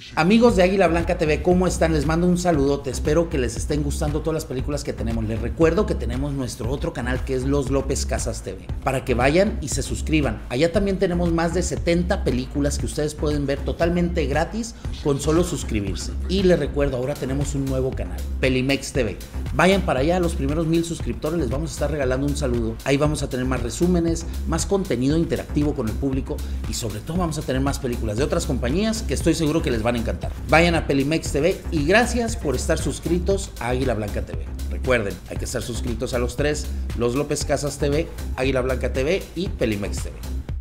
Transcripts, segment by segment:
Amigos de Águila Blanca TV, ¿cómo están? Les mando un saludote, espero que les estén gustando todas las películas que tenemos. Les recuerdo que tenemos nuestro otro canal que es Los López Casas TV, para que vayan y se suscriban. Allá también tenemos más de 70 películas que ustedes pueden ver totalmente gratis con solo suscribirse. Y les recuerdo, ahora tenemos un nuevo canal, Pelimex TV. Vayan para allá, a los primeros 1000 suscriptores les vamos a estar regalando un saludo. Ahí vamos a tener más resúmenes, más contenido interactivo con el público y sobre todo vamos a tener más películas de otras compañías que estoy seguro que les van a encantar. Vayan a Pelimex TV y gracias por estar suscritos a Águila Blanca TV. Recuerden, hay que estar suscritos a los tres: Los López Casas TV, Águila Blanca TV y Pelimex TV.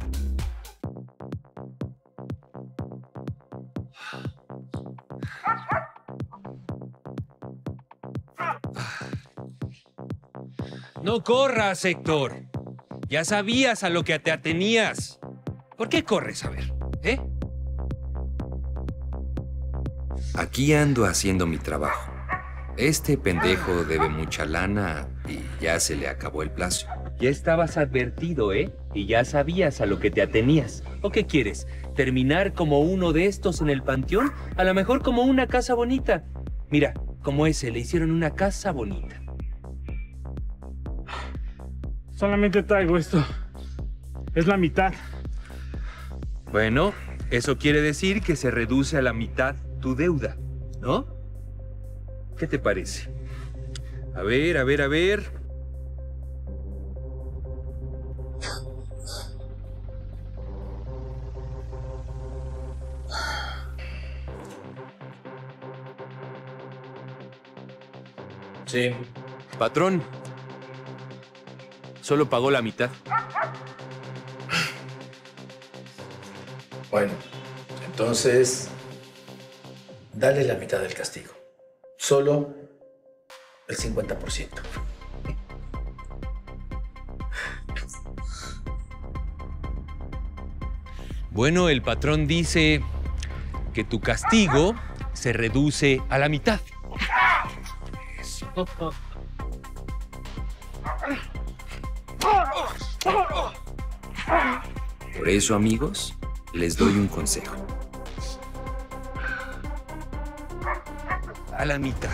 No corras, Héctor. Ya sabías a lo que te atenías. ¿Por qué corres, a ver? Aquí ando haciendo mi trabajo. Este pendejo debe mucha lana y ya se le acabó el plazo. Ya estabas advertido, ¿eh? Y ya sabías a lo que te atenías. ¿O qué quieres? ¿Terminar como uno de estos en el panteón? A lo mejor como una casa bonita. Mira, como ese, le hicieron una casa bonita. Solamente traigo esto. Es la mitad. Bueno, eso quiere decir que se reduce a la mitad tu deuda, ¿no? ¿Qué te parece? A ver, a ver, a ver. Sí. Patrón, solo pagó la mitad. Bueno, entonces, dale la mitad del castigo. Solo el 50%. Bueno, el patrón dice que tu castigo se reduce a la mitad. Por eso, amigos, les doy un consejo. A la mitad.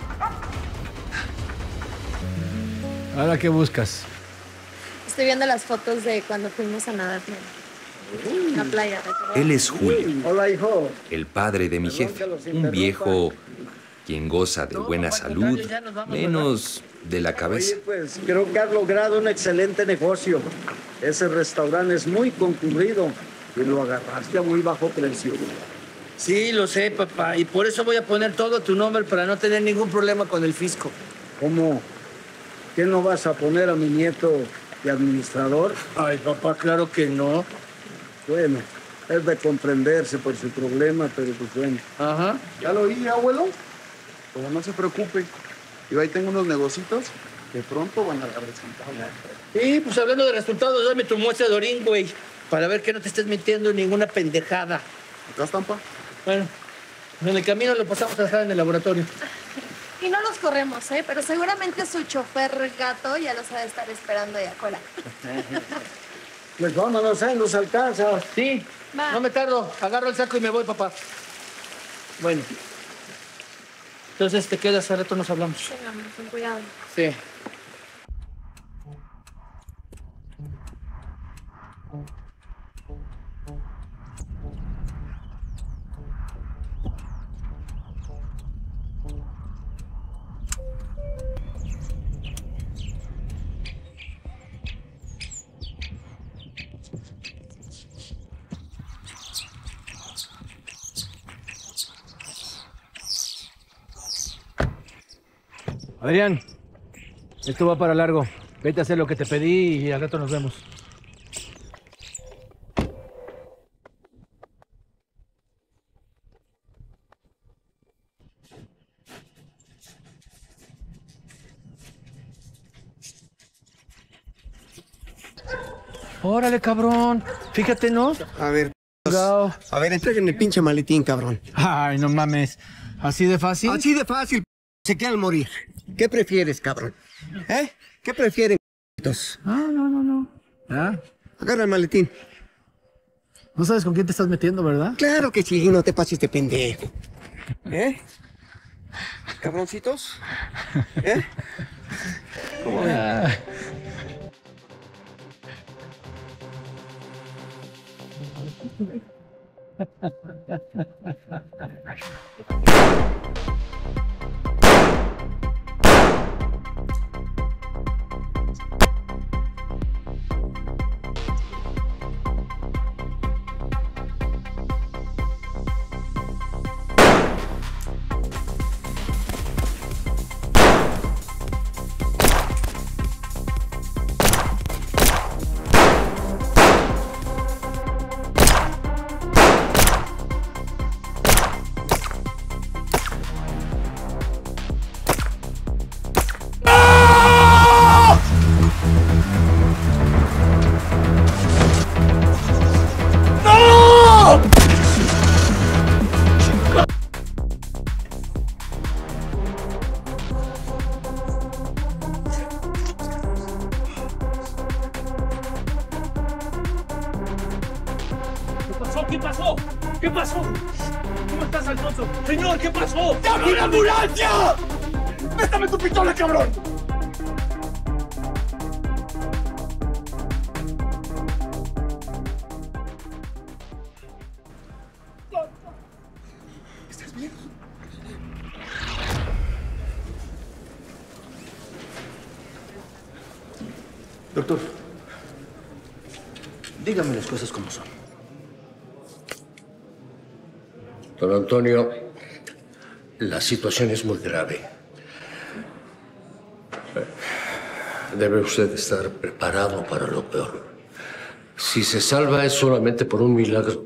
¿Ahora qué buscas? Estoy viendo las fotos de cuando fuimos a nadar en la playa. Él es Julio, Hola, hijo. el padre de mi jefe, un viejo quien goza de buena salud, menos de la cabeza. Oye, pues creo que has logrado un excelente negocio. Ese restaurante es muy concurrido y lo agarraste a muy bajo precio. Sí, lo sé, papá. Y por eso voy a poner todo a tu nombre para no tener ningún problema con el fisco. ¿Cómo? ¿Qué no vas a poner a mi nieto de administrador? Ay, papá, claro que no. Bueno, es de comprenderse por su problema, pero pues bueno. Ajá. Ya lo oí, abuelo. Pero no se preocupe. Yo ahí tengo unos negocitos que pronto van a dar resultados. Sí, pues hablando de resultados, dame tu muestra de orín, güey. Para ver que no te estés metiendo en ninguna pendejada. Acá están, pa. Bueno, en el camino lo pasamos a dejar en el laboratorio. Y no los corremos, ¿eh? Pero seguramente su chofer gato ya los ha de estar esperando allá afuera. Pues vámonos, nos alcanza. Sí, Va. no me tardo. Agarro el saco y me voy, papá. Bueno. Entonces te quedas, al rato nos hablamos. Venga, con cuidado. Sí. Adrián, esto va para largo. Vete a hacer lo que te pedí y al rato nos vemos. Órale, cabrón. Fíjate, ¿no? A ver, Gao. a ver, entreguen el pinche maletín, cabrón. Ay, no mames. ¿Así de fácil? Así de fácil, se quedan morir. ¿Qué prefieres, cabrón? ¿Eh? ¿Qué prefieren, No. ¿Ah? Agarra el maletín. No sabes con quién te estás metiendo, ¿verdad? Claro que sí, no te pases de pendejo. ¿Eh? ¿Cabroncitos? ¿Eh? ¿Cómo ven? ¿Qué pasó? ¿Qué pasó? ¿Cómo estás, Alfonso? Señor, ¿qué pasó? ¡Llame una ambulancia! ¡Préstame tu pistola, cabrón! ¿Estás bien? Doctor, dígame las cosas como son. Don Antonio, la situación es muy grave. Debe usted estar preparado para lo peor. Si se salva es solamente por un milagro.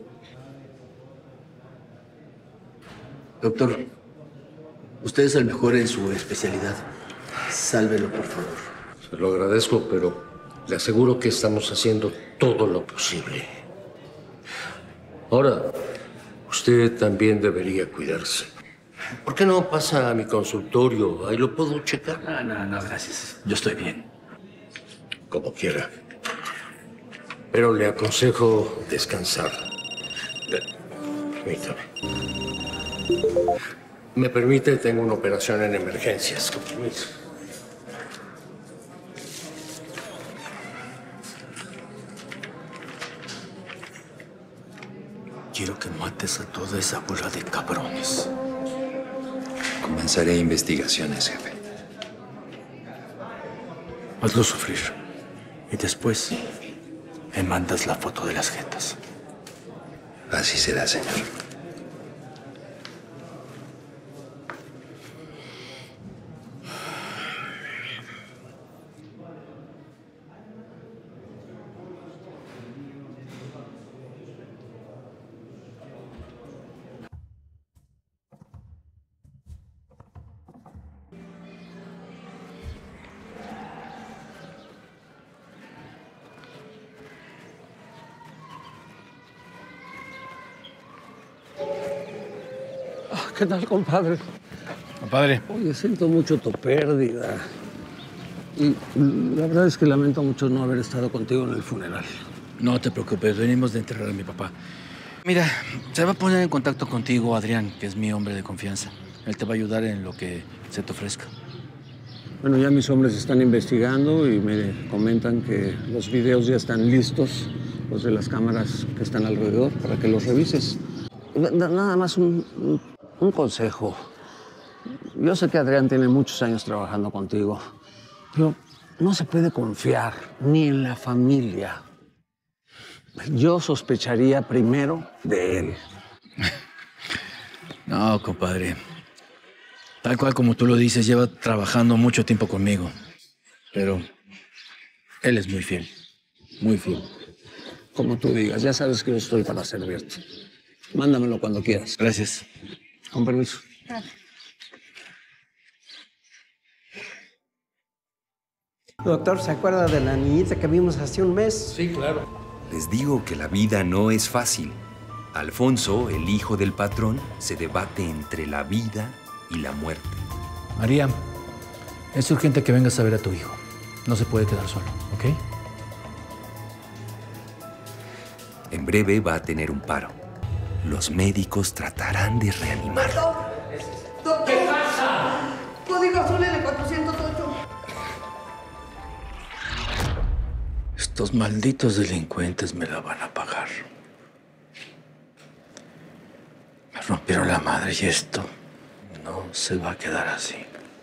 Doctor, usted es el mejor en su especialidad. Sálvelo, por favor. Se lo agradezco, pero le aseguro que estamos haciendo todo lo posible. Ahora, usted también debería cuidarse. ¿Por qué no pasa a mi consultorio? Ahí lo puedo checar. No, gracias. Yo estoy bien. Como quiera. Pero le aconsejo descansar. Permítame. ¿Me permite? Tengo una operación en emergencias. Con permiso. Quiero que mates a toda esa bola de cabrones. Comenzaré investigaciones, jefe. Hazlo sufrir. Y después me mandas la foto de las jetas. Así será, señor. ¿Qué tal, compadre? Compadre. Oye, siento mucho tu pérdida. Y la verdad es que lamento mucho no haber estado contigo en el funeral. No te preocupes, venimos de enterrar a mi papá. Mira, se va a poner en contacto contigo Adrián, que es mi hombre de confianza. Él te va a ayudar en lo que se te ofrezca. Bueno, ya mis hombres están investigando y me comentan que los videos ya están listos, los de las cámaras que están alrededor, para que los revises. Nada más un consejo. Yo sé que Adrián tiene muchos años trabajando contigo, pero no se puede confiar ni en la familia. Yo sospecharía primero de él. No, compadre. Tal cual como tú lo dices, lleva trabajando mucho tiempo conmigo. Pero él es muy fiel. Muy fiel. Como tú digas, ya sabes que yo estoy para servirte. Mándamelo cuando quieras. Gracias. Con permiso. Doctor, ¿se acuerda de la niñita que vimos hace un mes? Sí, claro. Les digo que la vida no es fácil. Alfonso, el hijo del patrón, se debate entre la vida y la muerte. María, es urgente que vengas a ver a tu hijo. No se puede quedar solo, ¿ok? En breve va a tener un paro. Los médicos tratarán de reanimarlo. Doctor. ¿Qué pasa? Código azul L408. Estos malditos delincuentes me la van a pagar. Me rompieron la madre y esto no se va a quedar así.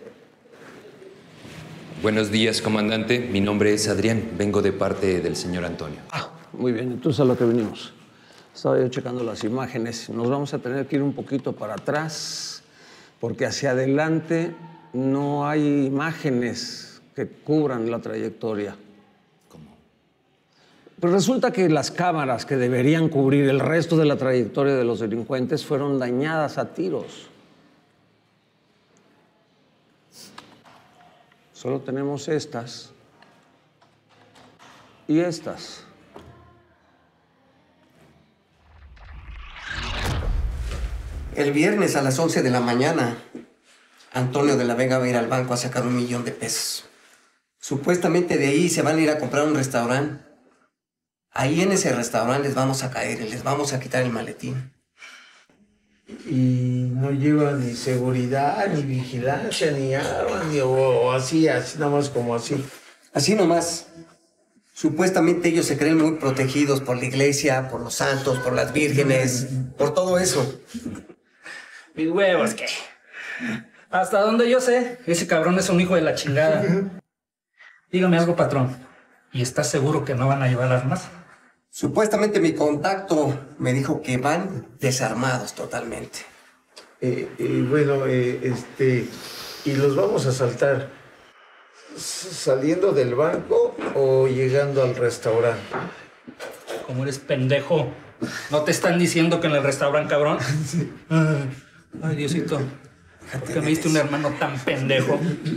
Buenos días, comandante. Mi nombre es Adrián. Vengo de parte del señor Antonio. Muy bien, entonces a lo que venimos. Estaba yo checando las imágenes. Nos vamos a tener que ir un poquito para atrás porque hacia adelante no hay imágenes que cubran la trayectoria. ¿Cómo? Pues resulta que las cámaras que deberían cubrir el resto de la trayectoria de los delincuentes fueron dañadas a tiros. Solo tenemos estas y estas. El viernes a las 11 de la mañana, Antonio de la Vega va a ir al banco a sacar $1 millón. Supuestamente de ahí se van a ir a comprar un restaurante. Ahí en ese restaurante les vamos a caer y les vamos a quitar el maletín. Y no lleva ni seguridad, ni vigilancia, ni armas, ni o así nomás como así. Así nomás. Supuestamente ellos se creen muy protegidos por la iglesia, por los santos, por las vírgenes, por todo eso. Mis huevos, ¿qué? Hasta donde yo sé, ese cabrón es un hijo de la chingada. Dígame algo, patrón. ¿Y estás seguro que no van a llevar armas? Supuestamente mi contacto me dijo que van desarmados totalmente. Bueno, ¿y los vamos a asaltar saliendo del banco o llegando al restaurante? Como eres pendejo. ¿No te están diciendo que en el restaurante, cabrón? Sí. Ay, Diosito. ¿Por qué me diste un hermano tan pendejo?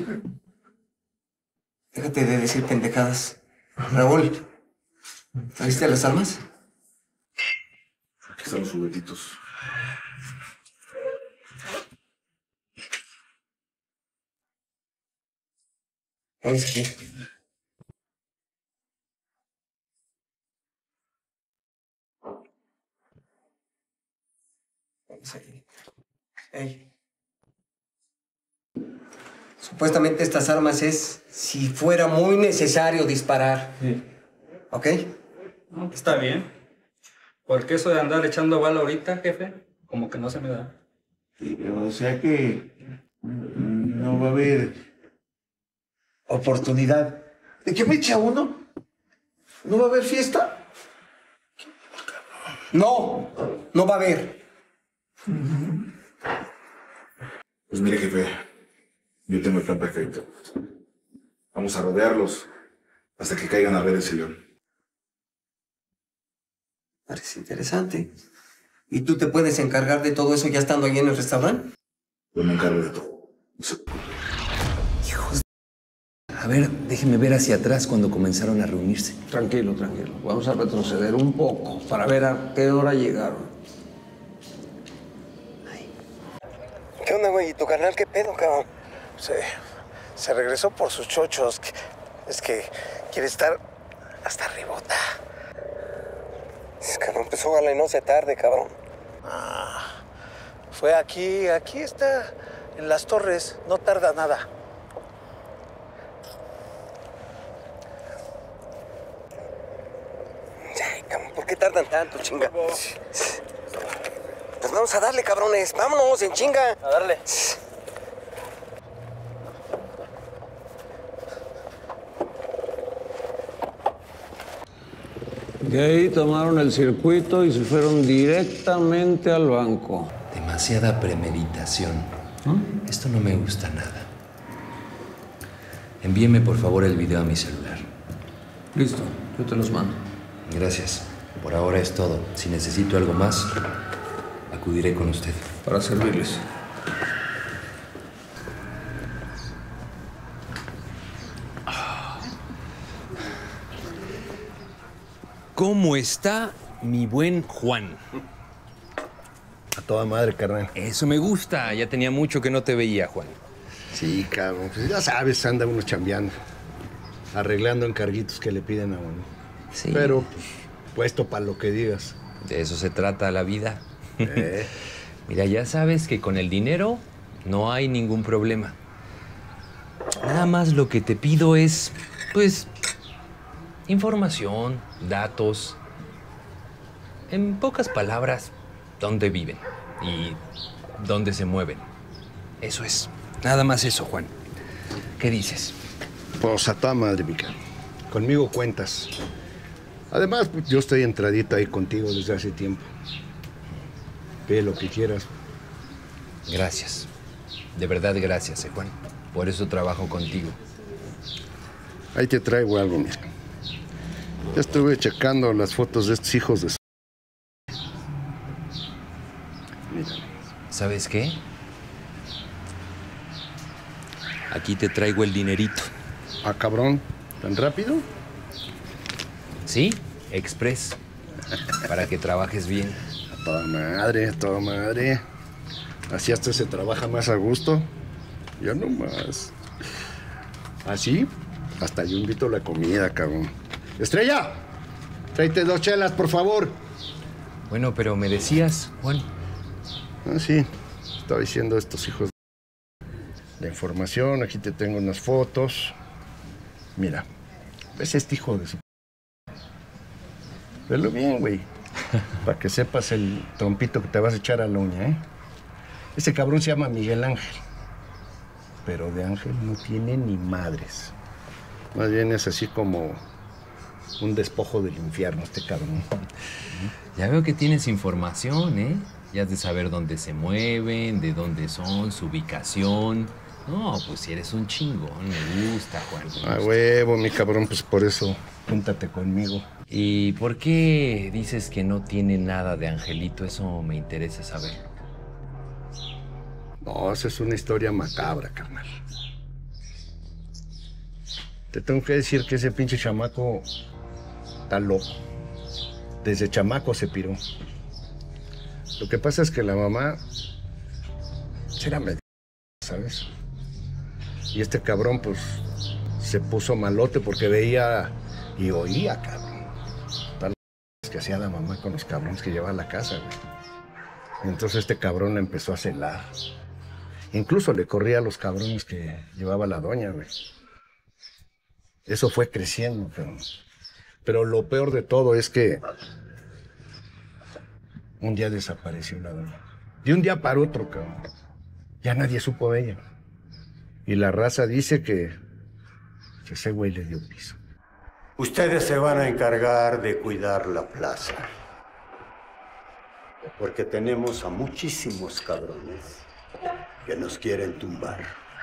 Déjate de decir pendejadas. Raúl, ¿trajiste las armas? Aquí están los juguetitos. Vamos aquí. Vamos aquí. Hey. Supuestamente estas armas es si fuera muy necesario disparar. Sí. ¿Ok? No, está bien. Porque eso de andar echando bala ahorita, jefe, como que no se me da. Sí, o sea que no va a haber oportunidad de que me eche a uno. ¿No va a haber fiesta? No, no va a haber. Pues mire, jefe, yo tengo el plan perfecto. Vamos a rodearlos hasta que caigan a ver ese león. Parece interesante. ¿Y tú te puedes encargar de todo eso ya estando ahí en el restaurante? Yo me encargo de todo. No se preocupe. Hijos de... A ver, déjeme ver hacia atrás cuando comenzaron a reunirse. Tranquilo, tranquilo. Vamos a retroceder un poco para ver a qué hora llegaron. ¿Qué onda, güey? ¿Y tu carnal qué pedo, cabrón? Se regresó por sus chochos. Es que quiere estar hasta arribota. Cabrón, pues ojalá y no se tarde, cabrón. Fue aquí está, en las torres. No tarda nada. Ay, cabrón, ¿por qué tardan tanto, chinga? Pues vamos a darle, cabrones. Vámonos, en chinga. A darle. De ahí tomaron el circuito y se fueron directamente al banco. Demasiada premeditación. Esto no me gusta nada. Envíeme, por favor, el video a mi celular. Listo, yo te los mando. Gracias. Por ahora es todo. Si necesito algo más, acudiré con usted. Para servirles. ¿Cómo está mi buen Juan? A toda madre, carnal. Eso me gusta. Ya tenía mucho que no te veía, Juan. Sí, cabrón. Pues ya sabes, anda uno chambeando. Arreglando encarguitos que le piden a uno. Sí. Pero pues, Puesto para lo que digas. De eso se trata la vida. Mira, ya sabes que con el dinero no hay ningún problema. Nada más lo que te pido es, pues, información, datos. En pocas palabras, dónde viven y dónde se mueven. Eso es. Nada más eso, Juan. ¿Qué dices? Pues a toda madre, Mica. Conmigo cuentas. Además, pues, yo estoy entradito ahí contigo desde hace tiempo. Ve lo que quieras. Gracias. De verdad, gracias, Juan. Por eso trabajo contigo. Ahí te traigo algo, mira. Ya estuve checando las fotos de estos hijos de... Mira. ¿Sabes qué? Aquí te traigo el dinerito. Ah, cabrón. ¿Tan rápido? Sí, express. Para que trabajes bien. A toda madre, a toda madre. Así hasta se trabaja más a gusto. Ya no más. Así, hasta yo invito la comida, cabrón. ¡Estrella! Tráete 2 chelas, por favor. Bueno, pero me decías, Juan. Ah, sí. Estaba diciendo estos hijos de información. Aquí te tengo unas fotos. Mira, ¿ves este hijo de su... Velo bien, güey. Para que sepas el trompito que te vas a echar a la uña, ¿eh? Este cabrón se llama Miguel Ángel. Pero de ángel no tiene ni madres. Más bien es así como un despojo del infierno, este cabrón. Ya veo que tienes información, ¿eh? Ya has de saber dónde se mueven, de dónde son, su ubicación. No, pues si eres un chingón, me gusta, Juan. Ah, huevo, mi cabrón, pues por eso, júntate conmigo. ¿Y por qué dices que no tiene nada de angelito? Eso me interesa saber. No, esa es una historia macabra, carnal. Te tengo que decir que ese pinche chamaco está loco. Desde chamaco se piró. Lo que pasa es que la mamá era medio, ¿sabes? Y este cabrón, pues, se puso malote porque veía y oía, cabrón. Tal que hacía la mamá con los cabrones que llevaba a la casa, güey. Entonces este cabrón la empezó a celar. Incluso le corría a los cabrones que llevaba la doña, güey. Eso fue creciendo, cabrón. Pero lo peor de todo es que un día desapareció la doña. De un día para otro, cabrón. Ya nadie supo de ella. Y la raza dice que ese güey le dio piso. Ustedes se van a encargar de cuidar la plaza. Porque tenemos a muchísimos cabrones que nos quieren tumbar.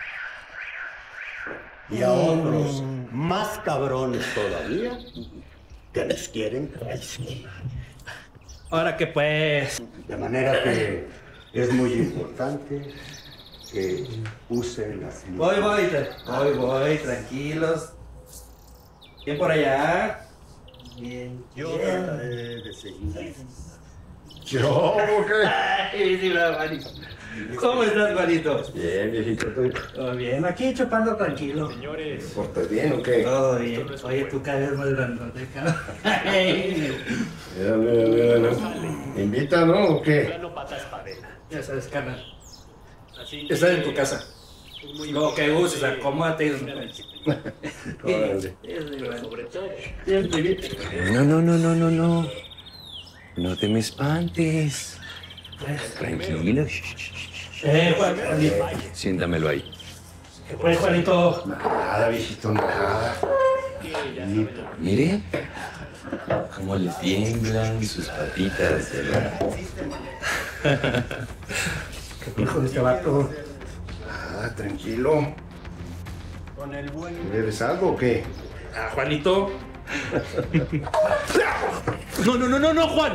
Y a otros más cabrones todavía que nos quieren traicionar. Ahora que pues... De manera que es muy importante que usen las... Voy, tranquilos. Bien por allá. Bien. Yo trataré de seguir. ¿Yo? ¿Qué? Ay, sí, Juanito. ¿Cómo estás, Juanito? Bien, viejito. Todo bien, aquí chupando tranquilo. Señores. ¿Te portas bien o qué? Todo bien. Oye, tú cada vez más grandote, cabrón. Mira. ¿Invita, no? ¿O qué? Ya sabes, carnal. Estás en tu casa. Lo que uses, acomódate. Órale. No. No te me espantes. Tranquilo. Juanito. Siéntamelo ahí. ¿Qué pues, Juanito? Nada, viejito, nada. Mire cómo le tiemblan sus patitas, ¿verdad? ¿Qué hijo de este vato? Nada, tranquilo. ¿Bebes algo o qué? Ah, Juanito. No, Juan.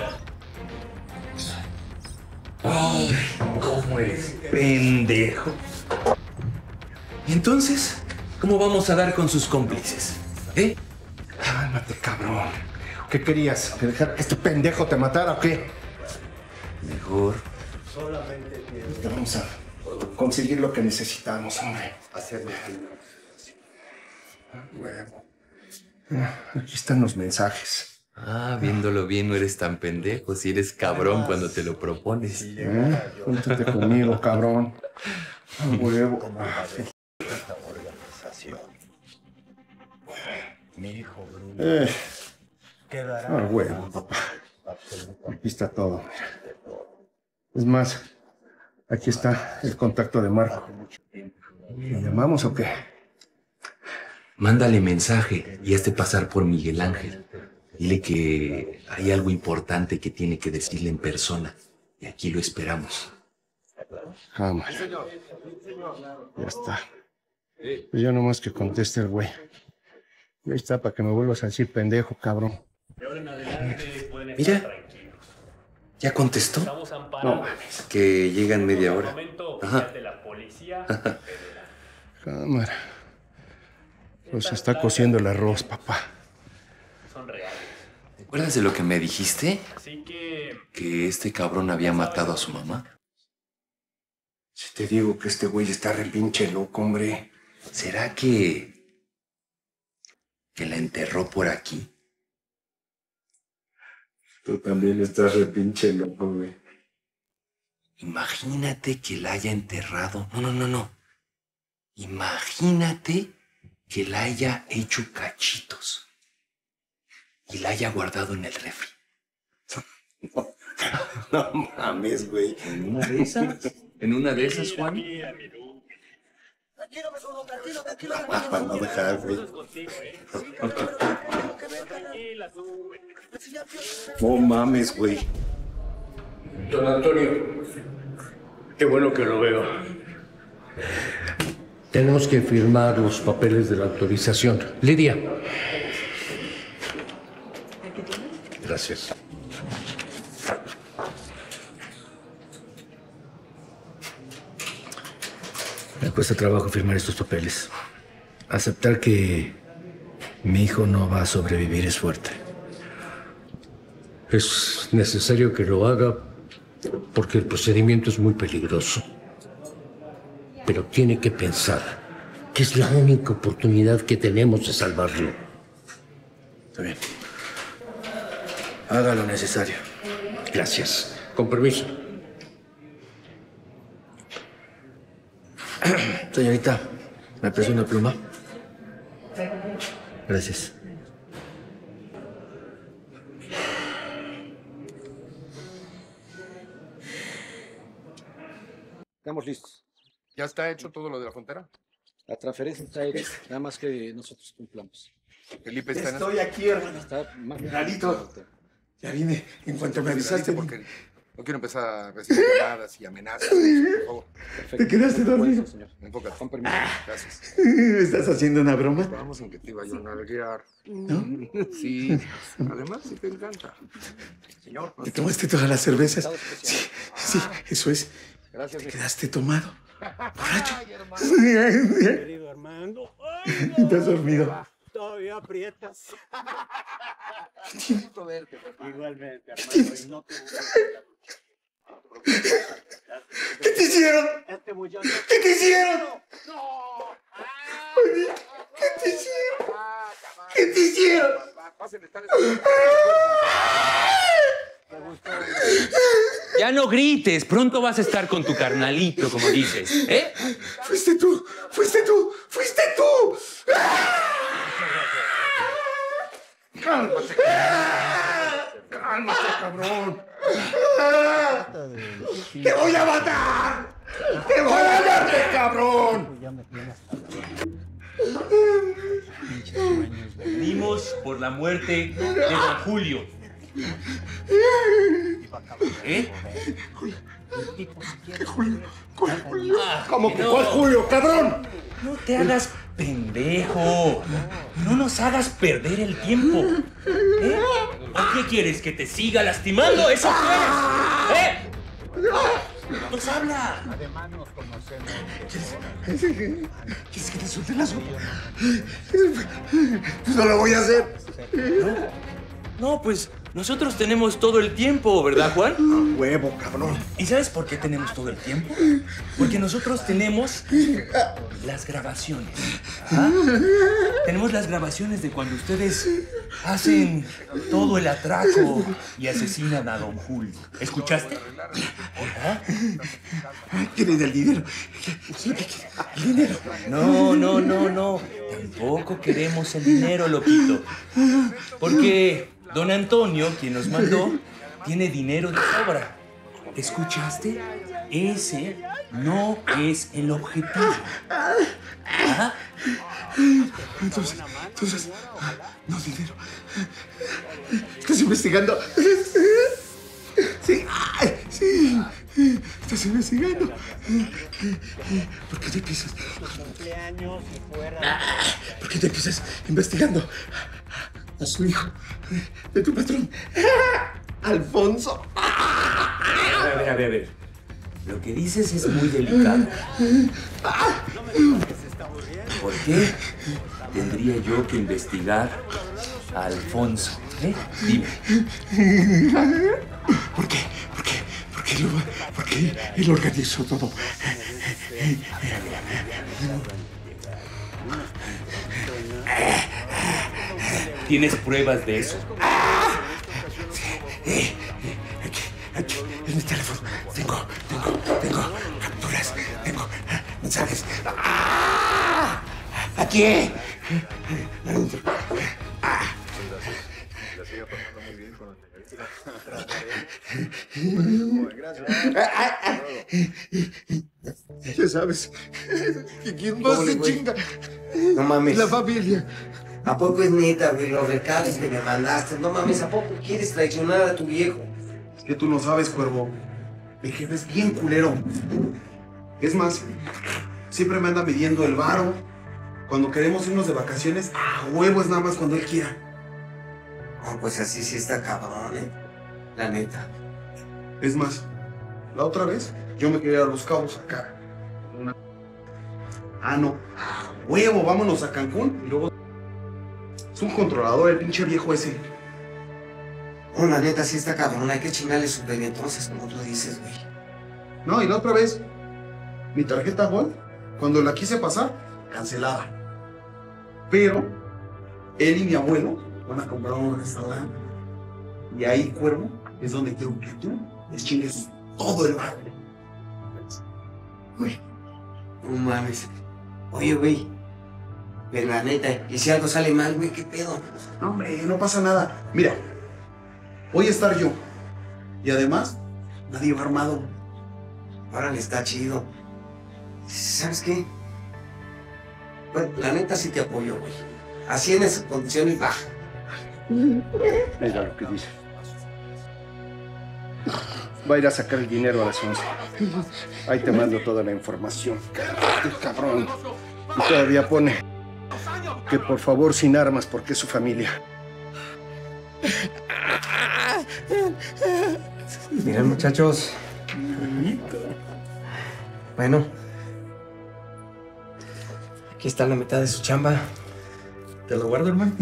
Ay, ¿cómo eres pendejo? ¿Y entonces? ¿Cómo vamos a dar con sus cómplices? ¿Eh? Cálmate, cabrón. ¿Qué querías? ¿Que dejar que este pendejo te matara o qué? Mejor. Solamente Te vamos a conseguir lo que necesitamos, hombre. hacerlo. Huevo. Aquí están los mensajes. Ah, viéndolo bien, no eres tan pendejo. Si eres cabrón cuando te lo propones. Júntate conmigo, cabrón. Huevo. Mi hijo Bruno. Huevo, papá. Aquí está todo. Es más, aquí está el contacto de Marco. ¿Le llamamos o qué? Mándale mensaje y hazte pasar por Miguel Ángel. Dile que hay algo importante que tiene que decirle en persona. Y aquí lo esperamos. Cámara. Ya está. Pues ya nomás que conteste el güey. Y ahí está, para que me vuelvas a decir pendejo, cabrón. Mira. ¿Ya contestó? No mames. Que llega en media hora. Ajá. Cámara. Pues está cociendo el arroz, papá. ¿Te acuerdas de lo que me dijiste? Que este cabrón había matado a su mamá. Si te digo que este güey está re pinche loco, hombre. ¿Será que la enterró por aquí? Tú también estás re pinche loco, güey. Imagínate que la haya enterrado. No. Imagínate que la haya hecho cachitos y la haya guardado en el refri. No mames, güey. ¿En una de esas? ¿En una de esas, Juan? Para no dejar, güey. No mames, güey. Don Antonio, qué bueno que lo veo. Tenemos que firmar los papeles de la autorización. Lidia. Gracias. Me cuesta trabajo firmar estos papeles. Aceptar que mi hijo no va a sobrevivir es fuerte. Es necesario que lo haga porque el procedimiento es muy peligroso. Pero tiene que pensar que es la única oportunidad que tenemos de salvarlo. Está bien. Haga lo necesario. Gracias. Con permiso. Señorita, ¿me presta una pluma? Gracias. Estamos listos. ¿Ya está hecho todo lo de la frontera? La transferencia está hecha. Nada más que nosotros cumplamos. Felipe está en Estoy aquí, hermano. Está más Carito. Ya vine en cuanto me avisaste. Porque no quiero empezar a recibir llamadas y amenazas. Por favor. ¿Te quedaste dormido? Enfócate. Con permiso. Gracias. ¿Me estás haciendo una broma? Vamos en que te iba yo a nalguear. ¿No? Sí. Además, sí te encanta. Señor. ¿Te tomaste todas las cervezas? Sí, eso es. Gracias. Te quedaste tomado. Borracho. Querido Armando. Ay, no. ¿Estás dormido? Todavía aprietas. Gusto verte, igualmente, Armando. Y no te... ¿Qué te hicieron? ¿Qué te hicieron? ¿Qué te hicieron? ¿Qué te hicieron? Ya no grites, pronto vas a estar con tu carnalito, como dices, ¿eh? Fuiste tú. Cálmate, cabrón. ¡Te voy a matar! ¡Te voy a matar, cabrón! Venimos por la muerte de Don Julio. ¿Eh? Julio. ¿Cómo que cuál Julio, cabrón? No te hagas pendejo. No nos hagas perder el tiempo. ¿Eh? ¿O qué quieres? ¿Que te siga lastimando? ¿Eso quieres? ¿Eh? ¡Nos habla! Además nos conocemos. ¿Quieres que te suelte la sopa? Pues no lo voy a hacer. No, pues Nosotros tenemos todo el tiempo, ¿verdad, Juan? Huevo, cabrón. ¿Y sabes por qué tenemos todo el tiempo? Porque nosotros tenemos las grabaciones. ¿Ah? Tenemos las grabaciones de cuando ustedes hacen todo el atraco y asesinan a Don Julio. ¿Escuchaste? ¿Ah? ¿Quieren el dinero? ¿El dinero? No. Tampoco queremos el dinero, loquito. Porque don Antonio, quien nos mandó, tiene dinero de sobra. ¿Escuchaste? Ese no es el objetivo. ¿Ah? Entonces, no dinero. ¿Estás investigando? Sí, sí. Estás investigando. ¿Por qué te empiezas? ¿Por qué te empiezas investigando a su hijo de tu patrón, Alfonso? A ver. Lo que dices es muy delicado. ¿Por qué tendría yo que investigar a Alfonso? Dime. ¿Por qué él organizó todo? ¿Tienes pruebas de eso? Aquí, en mi teléfono. Tengo capturas, tengo mensajes. Aquí. Ya sabes, ¿quién más se chinga? No mames. La familia. ¿A poco es neta, güey? Los recados que me mandaste. No mames, ¿a poco quieres traicionar a tu viejo? Es que tú no sabes, Cuervo. Mi jefe es bien culero. Es más, siempre me anda midiendo el varo. Cuando queremos irnos de vacaciones, a huevo es nada más cuando él quiera. Oh, pues así sí está cabrón, la neta. Es más, la otra vez yo me quería ir a Los Cabos acá. No. A huevo, vámonos a Cancún y luego... Es un controlador el pinche viejo ese. Oh, la neta sí está cabrón, hay que chingarle su bebé entonces, como tú dices, güey. No, y la otra vez, mi tarjeta Gold, cuando la quise pasar, cancelada. Pero, él y mi abuelo van a comprar un restaurante. Y ahí, Cuervo, es donde quiero que tú les chingues todo el barrio. Güey, no mames. Oye, güey, pero la neta, ¿y si algo sale mal, güey? ¿Qué pedo? No, hombre, no pasa nada. Mira, voy a estar yo. Y además, nadie va armado. Órale, está chido. ¿Sabes qué? Bueno, la neta sí te apoyo, güey. Así en esas condiciones, va. Mira lo que dice. Va a ir a sacar el dinero a las 11. Ahí te mando toda la información. Qué cabrón. Y todavía pone que por favor sin armas porque es su familia. Miren, muchachos. Bueno. Aquí está la mitad de su chamba. Te lo guardo, hermano.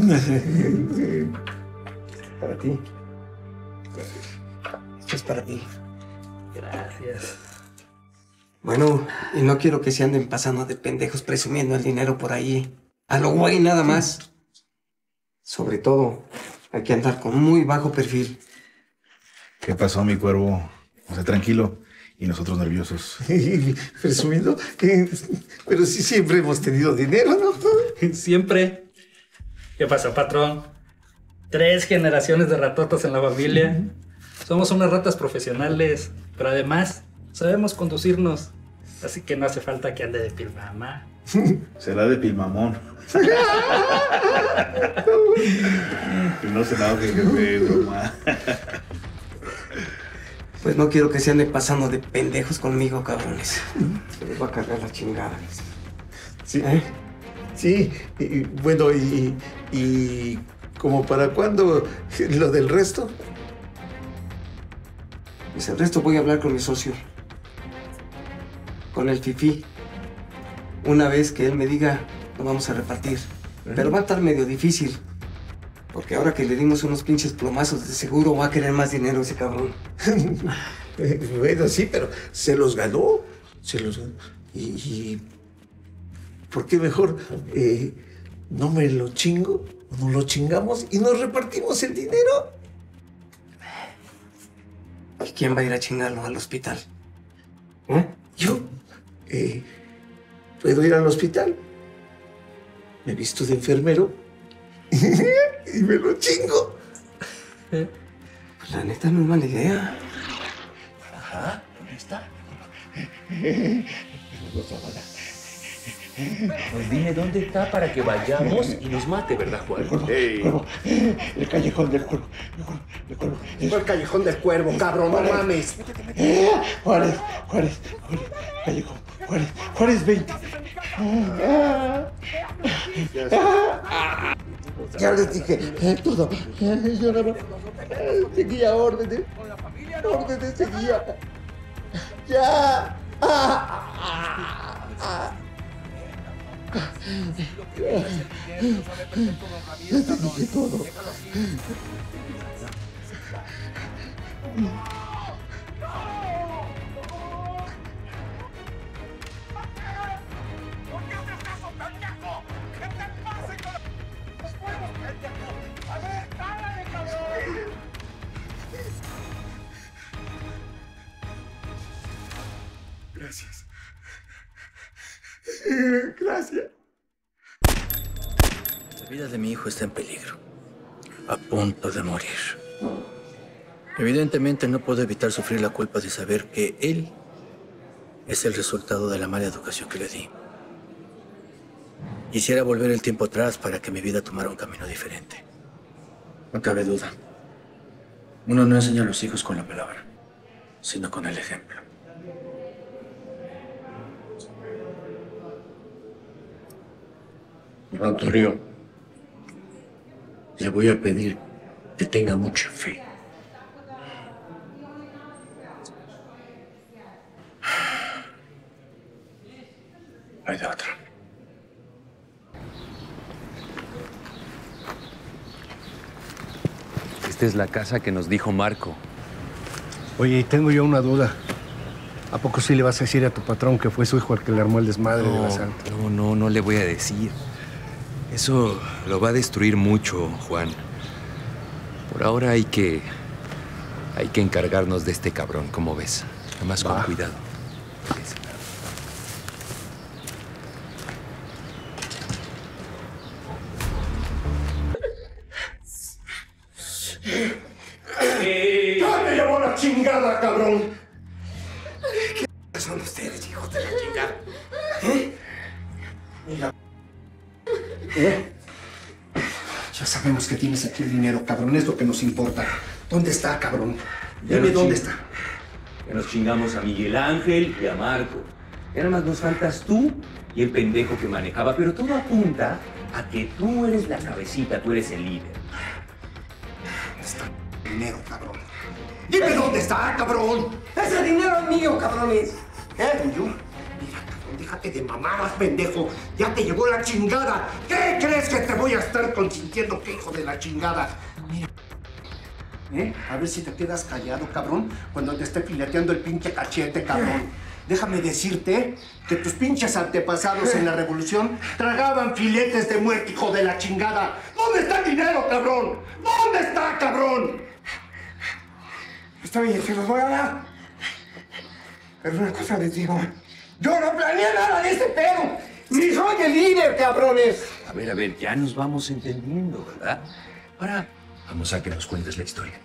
Para ti. Esto es para ti. Gracias. Bueno, y no quiero que se anden pasando de pendejos presumiendo el dinero por ahí. A lo güey nada más. Sobre todo, hay que andar con muy bajo perfil. ¿Qué pasó, mi Cuervo? O sea, tranquilo. Y nosotros nerviosos. Presumiendo que... Pero sí siempre hemos tenido dinero, ¿no? Siempre. ¿Qué pasa, patrón? 3 generaciones de ratotas en la familia. Somos unas ratas profesionales, pero además sabemos conducirnos. Así que no hace falta que ande de pilmama. Será de pilmamón. No se nada que broma. Pues no quiero que se anden pasando de pendejos conmigo, cabrones. Se les va a cargar la chingada. Sí. Sí. Y, bueno, y ¿como para cuándo lo del resto? Pues el resto voy a hablar con mi socio. Con el fifí. Una vez que él me diga, lo vamos a repartir. Pero va a estar medio difícil. Porque ahora que le dimos unos pinches plomazos, de seguro va a querer más dinero ese cabrón. Bueno, sí, pero se los ganó. Se los ganó. Y ¿por qué mejor no me lo chingo? Nos lo chingamos y nos repartimos el dinero. ¿Y quién va a ir a chingarlo al hospital? Yo puedo ir al hospital. Me visto de enfermero y me lo chingo. Pues la neta no es mala idea. Ajá, ¿dónde está? Pues dime dónde está para que vayamos y nos mate, ¿verdad, Juan? El callejón del cuervo. Fue el callejón del cuervo, cabrón, no mames. Juárez, Juárez 20. Ya les dije todo. Yo nada más seguía órdenes, seguía. Ya. Ya te dije todo. Gracias. Gracias. La vida de mi hijo está en peligro. A punto de morir. Evidentemente no puedo evitar sufrir la culpa de saber que él es el resultado de la mala educación que le di. Quisiera volver el tiempo atrás para que mi vida tomara un camino diferente. No cabe duda. Uno no enseña a los hijos con la palabra, sino con el ejemplo. Antonio, le voy a pedir que tenga mucha fe. Hay de otra. Esta es la casa que nos dijo Marco. Oye, y tengo yo una duda. ¿A poco sí le vas a decir a tu patrón que fue su hijo el que le armó el desmadre de la santa? No le voy a decir. Eso lo va a destruir mucho, Juan. Por ahora hay que encargarnos de este cabrón, ¿cómo ves? Además, con cuidado. ¡Ya me llevó la chingada, cabrón! ¿Qué son ustedes, hijos de la chingada? Ya sabemos que tienes aquí el dinero, cabrón. Es lo que nos importa. ¿Dónde está, cabrón? Dime dónde está. Ya nos chingamos a Miguel Ángel y a Marco. Ya nada más nos faltas tú y el pendejo que manejaba. Pero todo apunta a que tú eres la cabecita, tú eres el líder. ¿Dónde está el dinero, cabrón? ¡Dime dónde está, cabrón! ¡Ese dinero es mío, cabrones! ¿Tuyo? Mira, cabrón, déjate de mamadas, pendejo. Ya te llegó la chingada. ¿Qué crees que te voy a estar consintiendo, que hijo de la chingada? Mira. A ver si te quedas callado, cabrón, cuando te esté fileteando el pinche cachete, cabrón. Déjame decirte que tus pinches antepasados en la revolución tragaban filetes de muerte, hijo de la chingada. ¿Dónde está el dinero, cabrón? ¿Dónde está, cabrón? Está bien, se los voy a dar. Pero una cosa les digo. Yo no planeé nada de este pedo. Ni soy el líder, cabrones. A ver, ya nos vamos entendiendo, ¿verdad? Ahora, vamos a que nos cuentes la historia.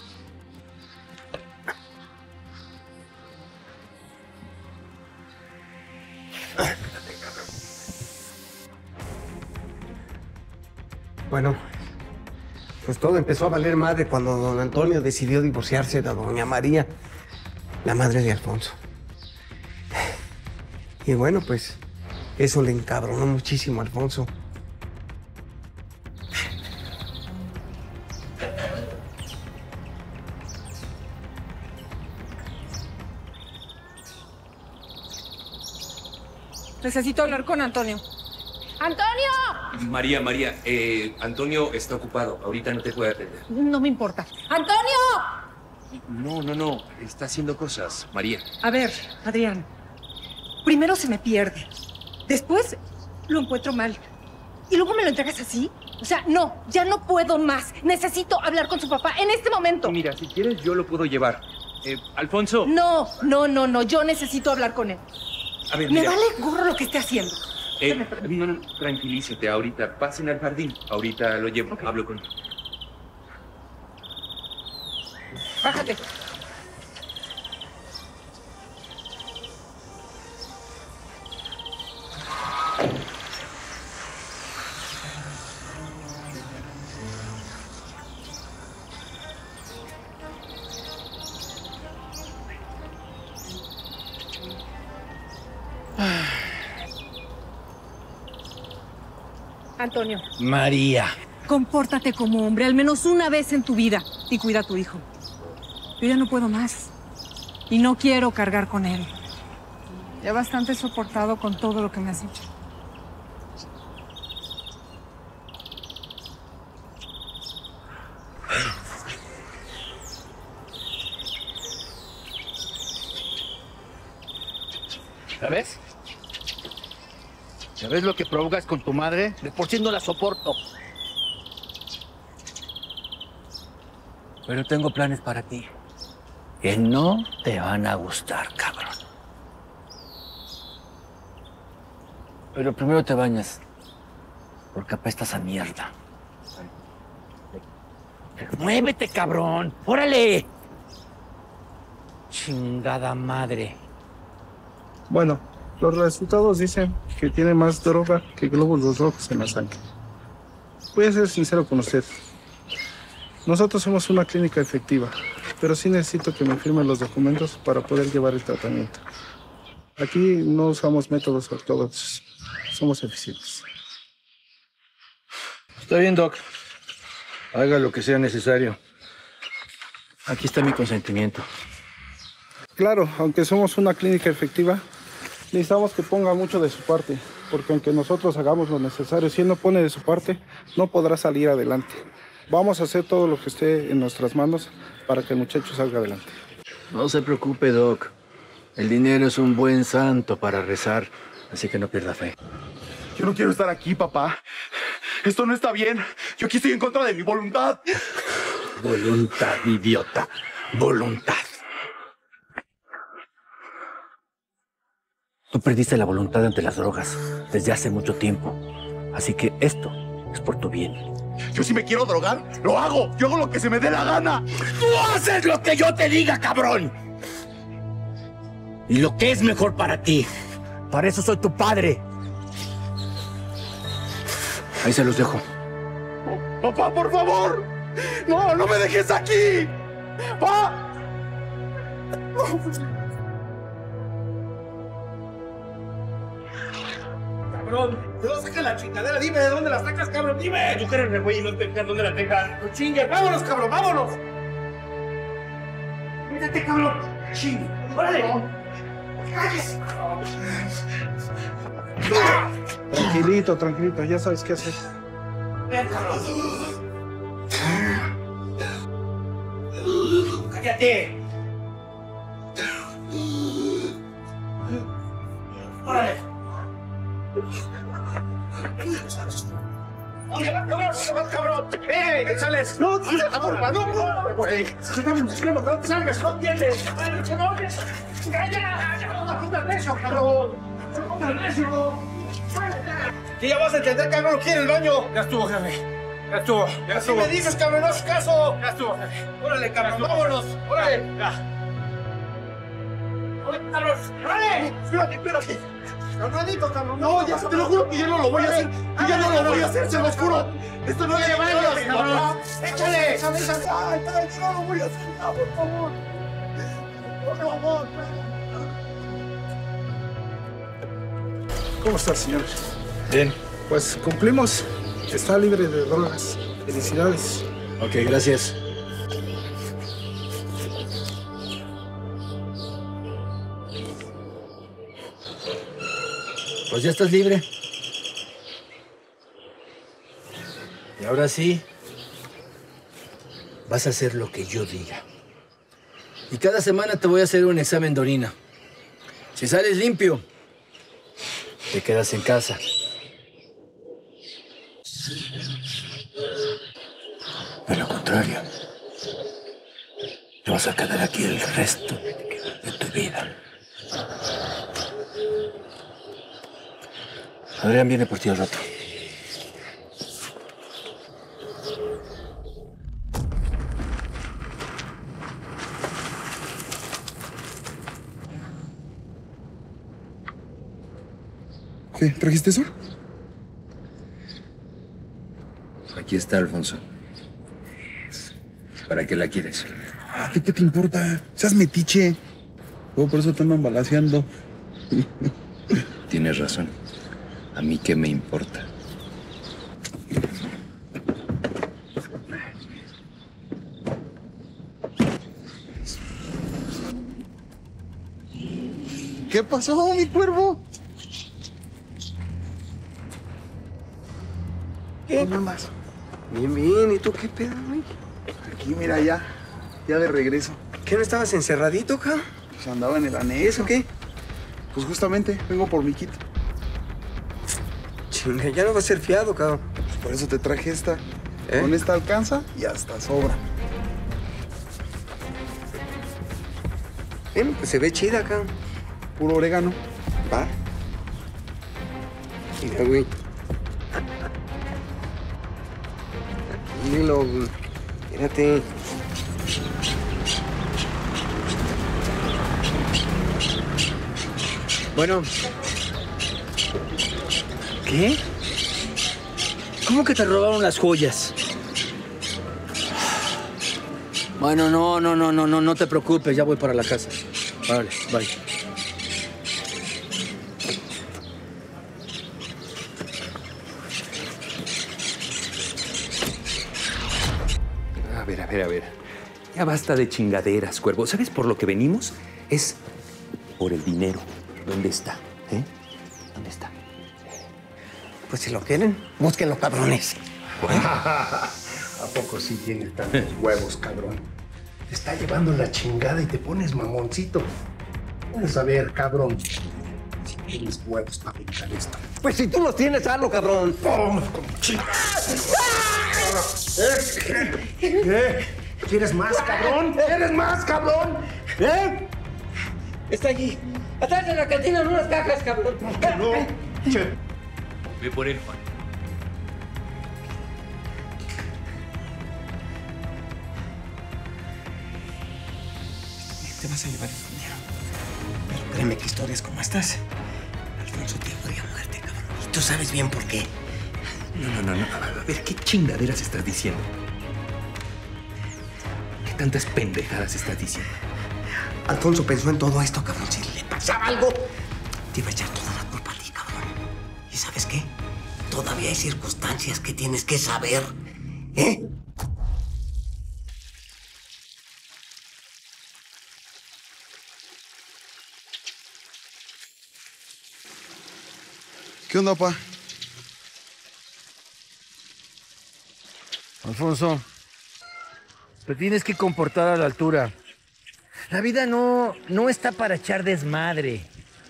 Bueno, pues todo empezó a valer madre cuando don Antonio decidió divorciarse de doña María, la madre de Alfonso. Y bueno, pues eso le encabronó muchísimo a Alfonso. Necesito hablar con Antonio. ¡Antonio! María, Antonio está ocupado. Ahorita no te puede atender. No me importa. ¡Antonio! No. Está haciendo cosas, María. A ver, Adrián. Primero se me pierde. Después lo encuentro mal. ¿Y luego me lo entregas así? O sea, no, ya no puedo más. Necesito hablar con su papá en este momento. Mira, si quieres yo lo puedo llevar. Alfonso. No. Yo necesito hablar con él. A ver, Me mira. vale gorro lo que esté haciendo. No, tranquilízate. Ahorita pasen al jardín. Ahorita lo llevo. Hablo con él. Bájate. Antonio, María. compórtate como hombre, al menos una vez en tu vida, y cuida a tu hijo. Yo ya no puedo más. Y no quiero cargar con él. Ya bastante he soportado con todo lo que me has hecho. ¿Sabes? ¿Sabes lo que provocas con tu madre? De por sí no la soporto. Pero tengo planes para ti. Que no te van a gustar, cabrón. Pero primero te bañas. Porque apestas a mierda. ¡Muévete, cabrón! ¡Órale! Chingada madre. Bueno, los resultados dicen que tiene más droga que glóbulos rojos en la sangre. Voy a ser sincero con usted. Nosotros somos una clínica efectiva, pero sí necesito que me firmen los documentos para poder llevar el tratamiento. Aquí no usamos métodos ortodoxos. Somos eficientes. Está bien, Doc. Haga lo que sea necesario. Aquí está mi consentimiento. Claro, aunque somos una clínica efectiva, necesitamos que ponga mucho de su parte, porque aunque nosotros hagamos lo necesario, si él no pone de su parte, no podrá salir adelante. Vamos a hacer todo lo que esté en nuestras manos para que el muchacho salga adelante. No se preocupe, Doc. El dinero es un buen santo para rezar, así que no pierda fe. Yo no quiero estar aquí, papá. Esto no está bien. Yo aquí estoy en contra de mi voluntad. Voluntad, idiota. Voluntad. Tú perdiste la voluntad ante las drogas desde hace mucho tiempo. Así que esto es por tu bien. Yo si me quiero drogar, lo hago. Yo hago lo que se me dé la gana. ¡Tú haces lo que yo te diga, cabrón! Y lo que es mejor para ti. Para eso soy tu padre. Ahí se los dejo. Papá, por favor. No, no me dejes aquí. ¡Pa! Cabrón, ¿de dónde sacas la chingadera? Dime, ¿de dónde la sacas, cabrón? Dime. Tú que eres güey y no te fijas dónde la dejas. No chingues, vámonos, cabrón, vámonos. Métete, cabrón. Chingue. ¡Órale! ¡Cállese! Tranquilito, tranquilito, ya sabes qué hacer. Ven, cabrón. ¡Cállate! ¡Órale! ¡Cabrón! ¡Échales! ¡No, porfa, no! ¡Güey! ¡No te salgas! ¡No entiendes! ¡Calla! ¡No pongas necio, cabrón! ¡No pongas necio! ¡Que ya vas a entender, cabrón! ¡No quiere el baño! Ya estuvo, jefe. Ya estuvo, ya estuvo. ¿Qué me dices, cabrón? ¡No hagas caso! Ya estuvo, jefe. ¡Órale, cabrón! ¡Vámonos! ¡Órale! ¡Ya! ¡Órale, cabrón! ¡Órale! ¡Espérate! ¡Carnalito, cabrón! No, ya te lo juro que yo no lo voy a hacer. Yo ya no lo voy a hacer, se los juro. Esto no es de baños, cabrón. ¡Échale! ¡Échale! ¡Ay, no lo voy a hacer! ¡Por favor! ¡Por favor! ¿Cómo estás, señor? Bien. Pues cumplimos. Está libre de drogas. Felicidades. Ok, gracias. Pues ya estás libre. ahora sí, vas a hacer lo que yo diga. Y cada semana te voy a hacer un examen de orina. Si sales limpio, te quedas en casa. De lo contrario, te vas a quedar aquí el resto de tu vida. Adrián viene por ti al rato. ¿Qué? ¿Trajiste eso? Aquí está, Alfonso. ¿Para qué la quieres? ¿A ti qué te importa? Seas metiche. Oh, por eso te andan balaceando. Tienes razón. ¿A mí qué me importa? ¿Qué pasó, mi cuervo? ¿Qué? ¿Dónde andas? Bien, bien. ¿Y tú qué pedo, güey? Aquí, mira, ya de regreso. ¿Qué, no estabas encerradito, cabrón? Pues andaba en el anexo. ¿Eso qué? Pues justamente, vengo por mi kit. Chinga, ya no va a ser fiado, cabrón. Pues por eso te traje esta. Con esta alcanza y hasta sobra. Bien, pues se ve chida, cabrón. Puro orégano. Va. Mira, güey. Tranquilo, güey. Espérate. Bueno. ¿Qué? ¿Cómo que te robaron las joyas? Bueno, no te preocupes, ya voy para la casa. Vale, bye. A ver. Ya basta de chingaderas, Cuervo. ¿Sabes por lo que venimos? Es por el dinero. ¿Dónde está? ¿Dónde está? Pues si lo quieren, búsquenlo, cabrones. ¿A poco sí tienes tantos huevos, cabrón? Te está llevando la chingada y te pones mamoncito. Vamos a ver, cabrón. Si tienes huevos para pintar esto. Pues si tú los tienes, hazlo, cabrón. ¡Vamos con chingas! ¿Qué? ¿Quieres más, cabrón? ¿Quieres más, cabrón? ¿Eh? Está allí. Atrás de la cantina en unas cajas, cabrón. No. Che. Ve por él, Juan. Te vas a llevar el dinero. Pero créeme que historias como estas, Alfonso te odia a muerte, cabrón. Y tú sabes bien por qué. No. A ver, ¿qué chingaderas estás diciendo? ¿Qué tantas pendejadas estás diciendo? Alfonso pensó en todo esto, cabrón. Si le pasaba algo, te iba a echar toda la culpa a ti, cabrón. ¿Y sabes qué? Todavía hay circunstancias que tienes que saber, ¿eh? ¿Qué onda, pa? Alfonso, te tienes que comportar a la altura. La vida no está para echar desmadre.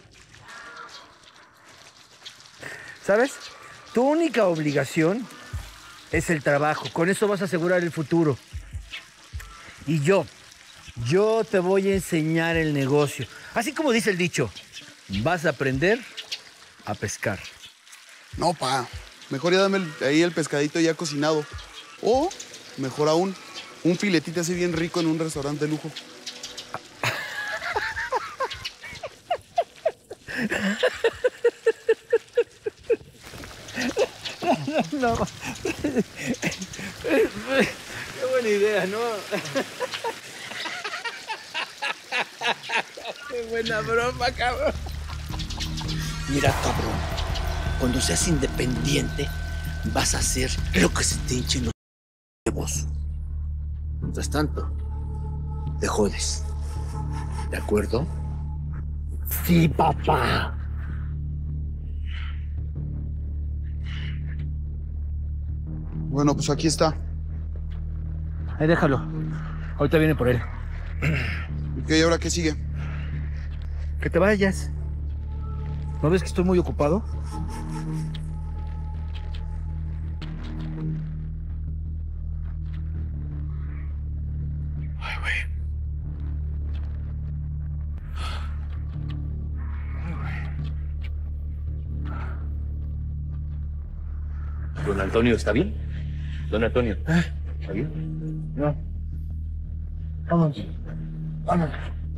¿Sabes? Tu única obligación es el trabajo. Con eso vas a asegurar el futuro. Y yo te voy a enseñar el negocio. Así como dice el dicho, vas a aprender a pescar. No, pa. Mejor ya dame ahí el pescadito ya cocinado. O, mejor aún, un filetito así bien rico en un restaurante de lujo. No. Qué buena idea, ¿no? Qué buena broma, cabrón. Mira, cabrón, cuando seas independiente, vas a hacer lo que se te hinchen los huevos. Mientras tanto, te jodes. ¿De acuerdo? Sí, papá. Bueno, pues aquí está. Ahí déjalo. Ahorita viene por él. Ok, ¿y ahora qué sigue? Que te vayas. ¿No ves que estoy muy ocupado? Ay, güey. ¿Don Antonio está bien? Don Antonio. ¿Está bien? No. Vamos. Vamos.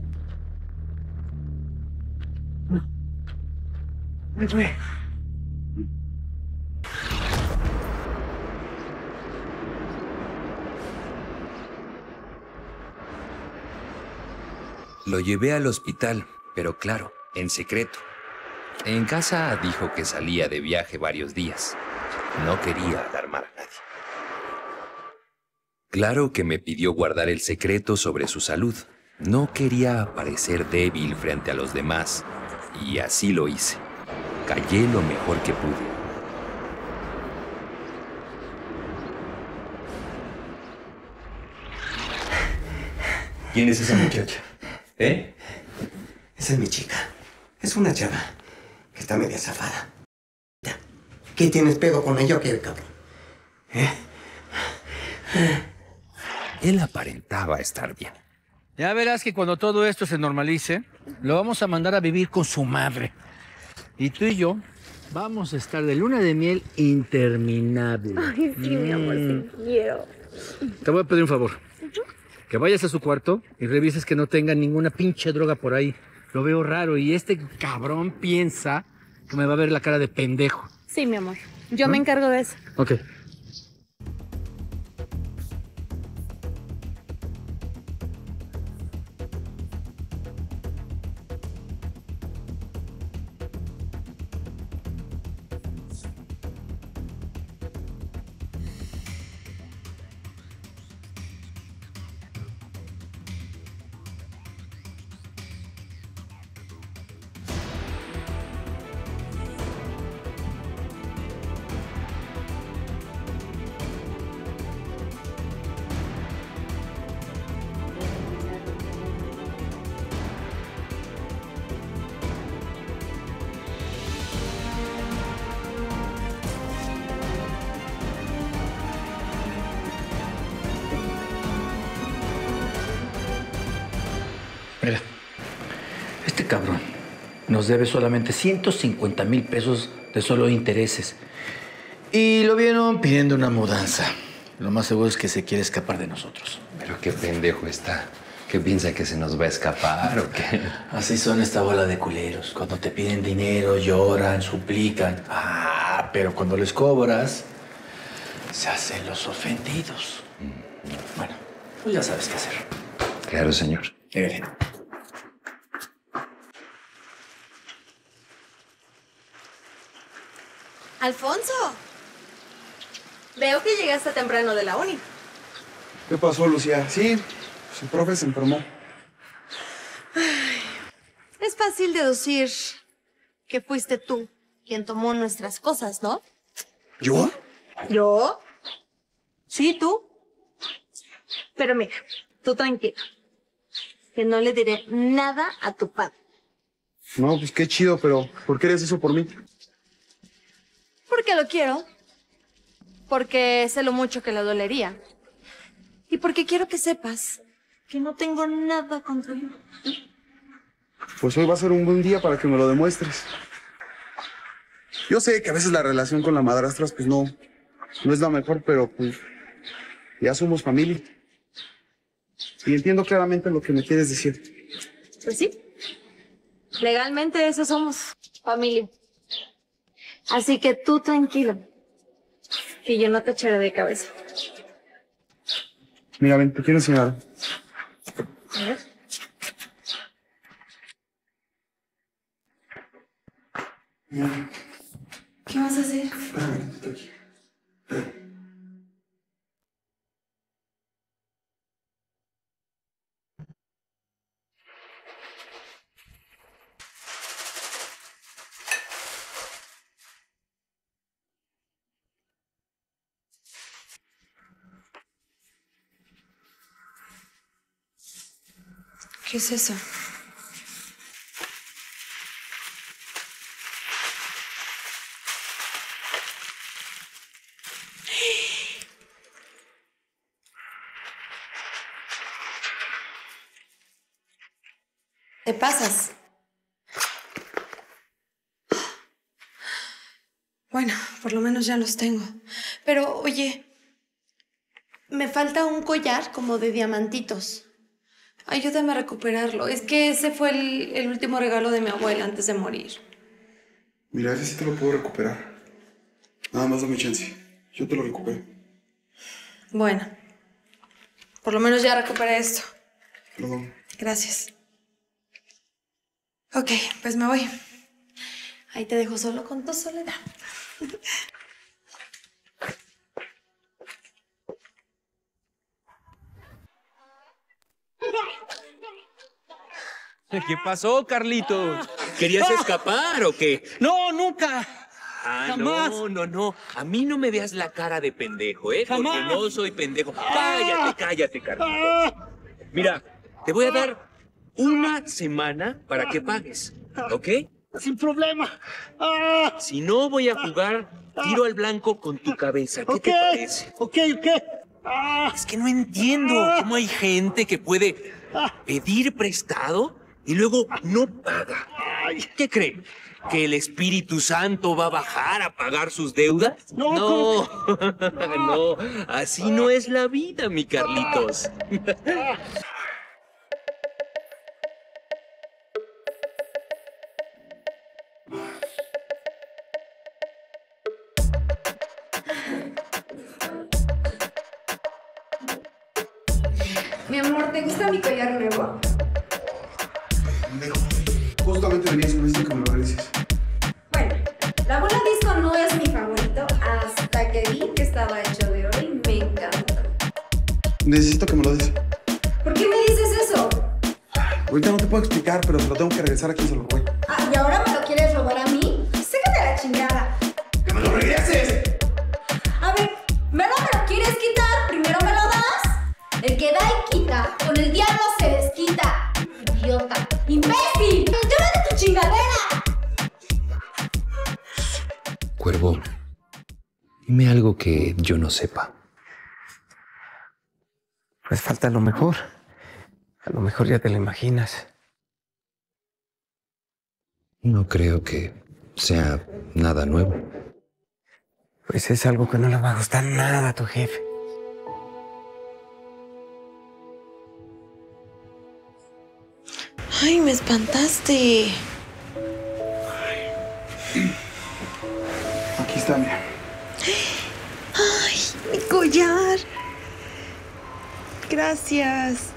Vete. Lo llevé al hospital, pero claro, en secreto. En casa dijo que salía de viaje varios días. No quería alarmar a nadie. Claro que me pidió guardar el secreto sobre su salud. No quería parecer débil frente a los demás, y así lo hice. Callé lo mejor que pude. ¿Quién es esa muchacha? ¿Eh? Esa es mi chica. Es una chava que está media zafada. ¿Qué tienes pedo con ella o qué, cabrón? Él aparentaba estar bien. Ya verás que cuando todo esto se normalice, lo vamos a mandar a vivir con su madre. Y tú y yo vamos a estar de luna de miel interminable. Ay, sí, mi amor, te quiero. Te voy a pedir un favor. Que vayas a su cuarto y revises que no tenga ninguna pinche droga por ahí. Lo veo raro y este cabrón piensa que me va a ver la cara de pendejo. Sí, mi amor. Yo me encargo de eso. Ok. Mira, este cabrón nos debe solamente 150,000 pesos de solo intereses. Y lo vieron pidiendo una mudanza. Lo más seguro es que se quiere escapar de nosotros. Pero qué pendejo está. ¿Qué piensa que se nos va a escapar o qué? Así son esta bola de culeros. Cuando te piden dinero, lloran, suplican. Ah, pero cuando les cobras, se hacen los ofendidos. Bueno, pues ya sabes qué hacer. Claro, señor. Evelyn. Alfonso, veo que llegaste temprano de la uni. ¿Qué pasó, Lucía? Sí, pues el profe se enfermó. Es fácil deducir que fuiste tú quien tomó nuestras cosas, ¿no? ¿Yo? ¿Yo? Sí, tú. Pero mira, tú tranquilo. Que no le diré nada a tu padre. No, pues qué chido, pero ¿por qué eres eso por mí? Porque lo quiero. Porque sé lo mucho que le dolería. Y porque quiero que sepas que no tengo nada contra él. Pues hoy va a ser un buen día para que me lo demuestres. Yo sé que a veces la relación con la madrastra pues no es la mejor, pero pues ya somos familia. Y entiendo claramente lo que me quieres decir. Pues sí. Legalmente eso somos. Familia. Así que tú tranquilo. Que yo no te echaré de cabeza. Mira, ven, te quiero enseñar. A ver. ¿Qué vas a hacer? ¿Qué es eso? Te pasas. Bueno, por lo menos ya los tengo. Pero, oye, me falta un collar como de diamantitos. Ayúdame a recuperarlo. Es que ese fue el último regalo de mi abuela antes de morir. Mira, ese sí te lo puedo recuperar. Nada más dame chance. Yo te lo recupero. Bueno, por lo menos ya recuperé esto. Perdón. Gracias. Ok, pues me voy. Ahí te dejo solo con tu soledad. ¿Qué pasó, Carlitos? ¿Querías escapar o qué? No, nunca. Jamás. No. A mí no me veas la cara de pendejo, ¿eh? Jamás. Porque no soy pendejo. Cállate, Carlitos. Mira, te voy a dar una semana para que pagues, ¿ok? Sin problema. Si no, voy a jugar tiro al blanco con tu cabeza. ¿Qué te parece? Ok. Es que no entiendo cómo hay gente que puede pedir prestado y luego no paga. ¿Qué cree? ¿Que el Espíritu Santo va a bajar a pagar sus deudas? No, no, así no es la vida, mi Carlitos. Mi amor, ¿te gusta mi collar nuevo? Justamente venía y me dice que me lo regreses. Bueno, la bola disco no es mi favorito hasta que vi que estaba hecho de oro y me encantó. Necesito que me lo des. ¿Por qué me dices eso? Ahorita no te puedo explicar, pero se lo tengo que regresar a quien se lo robe. ¿Y ahora me lo quieres robar a mí? Sácate a la chingada. ¡Que me lo regreses! A ver, ¿verdad me lo quieres quitar? Primero me lo das. El que da y quita, con el diablo se desquita. Idiota. ¡Imbécil! ¡Llévate tu chingadera! Cuervo, dime algo que yo no sepa. Pues falta lo mejor. A lo mejor ya te lo imaginas. No creo que sea nada nuevo. Pues es algo que no le va a gustar nada a tu jefe. Ay, me espantaste. Aquí está, mira. Ay, mi collar. Gracias.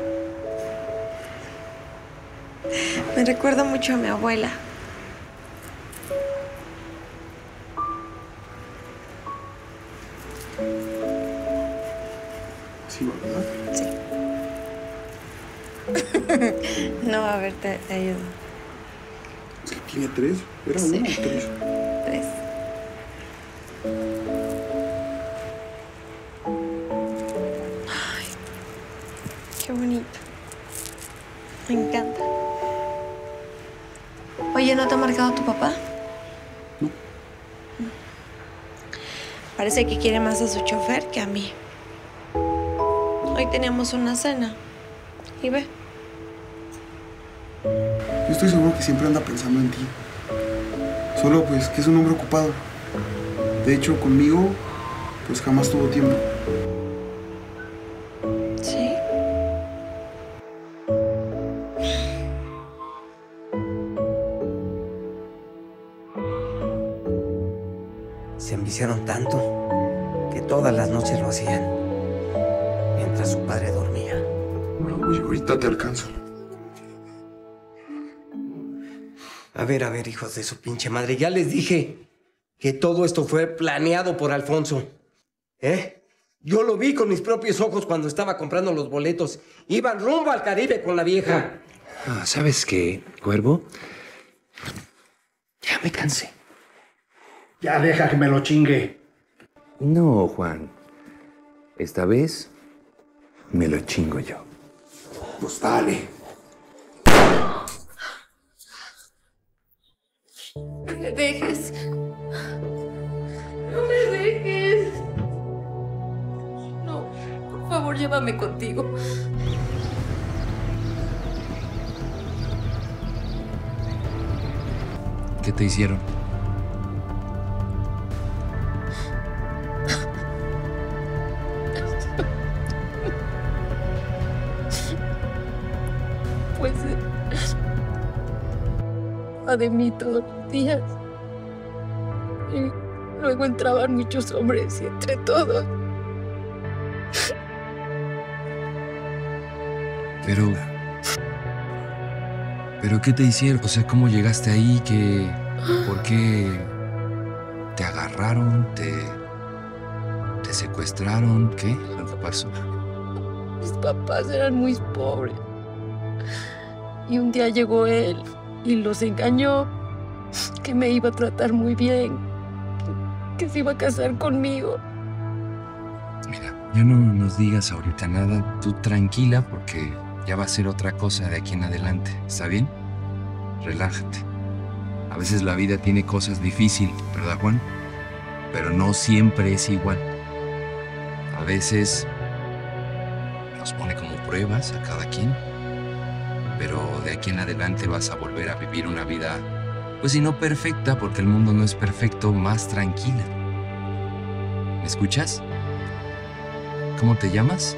Me recuerda mucho a mi abuela. Sí, ¿verdad? Sí. No, a ver, te ayudo. Es que tiene 3. ¿Era Sí. 1 o 3? 3. Ay, qué bonito. Me encanta. Oye, ¿no te ha marcado tu papá? No. Parece que quiere más a su chofer que a mí. Hoy teníamos una cena. Y ve. Yo estoy seguro que siempre anda pensando en ti. Solo pues que es un hombre ocupado. De hecho, conmigo, pues jamás tuvo tiempo. ¿Sí? Se enviciaron tanto que todas las noches lo hacían mientras su padre dormía. Oye, ahorita te alcanzo. A ver, hijos de su pinche madre. Ya les dije que todo esto fue planeado por Alfonso. ¿Eh? Yo lo vi con mis propios ojos cuando estaba comprando los boletos. Iban rumbo al Caribe con la vieja. ¿Sabes qué, Cuervo? Ya me cansé. Ya deja que me lo chingue. No, Juan. Esta vez me lo chingo yo. Pues dale. No me dejes. No me dejes. No, por favor, llévame contigo. ¿Qué te hicieron? Pues de mí todos los días. Y luego entraban muchos hombres y entre todos. ¿Pero qué te hicieron? O sea, ¿cómo llegaste ahí? ¿Por qué te agarraron? ¿Te secuestraron? ¿Qué? ¿Qué pasó? Mis papás eran muy pobres. Y un día llegó él y los engañó que me iba a tratar muy bien, que se iba a casar conmigo. Ya no nos digas ahorita nada. Tú tranquila porque ya va a ser otra cosa de aquí en adelante. ¿Está bien? Relájate. A veces la vida tiene cosas difíciles, ¿verdad, Juan? Pero no siempre es igual. A veces nos pone como pruebas a cada quien. Pero de aquí en adelante vas a volver a vivir una vida, pues si no perfecta, porque el mundo no es perfecto, más tranquila. ¿Me escuchas? ¿Cómo te llamas?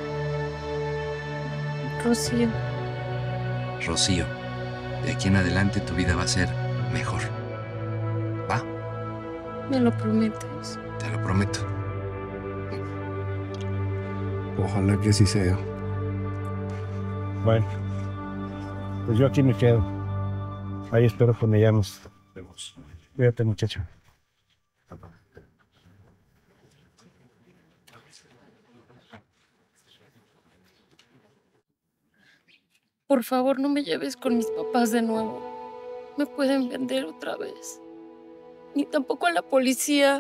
Rocío. Rocío. De aquí en adelante tu vida va a ser mejor. ¿Va? ¿Me lo prometes? Te lo prometo. Ojalá que sí sea. Bueno, pues yo aquí me quedo. Ahí espero que me llames. Cuídate, muchacho. Por favor, no me lleves con mis papás de nuevo. Me pueden vender otra vez. Ni tampoco a la policía.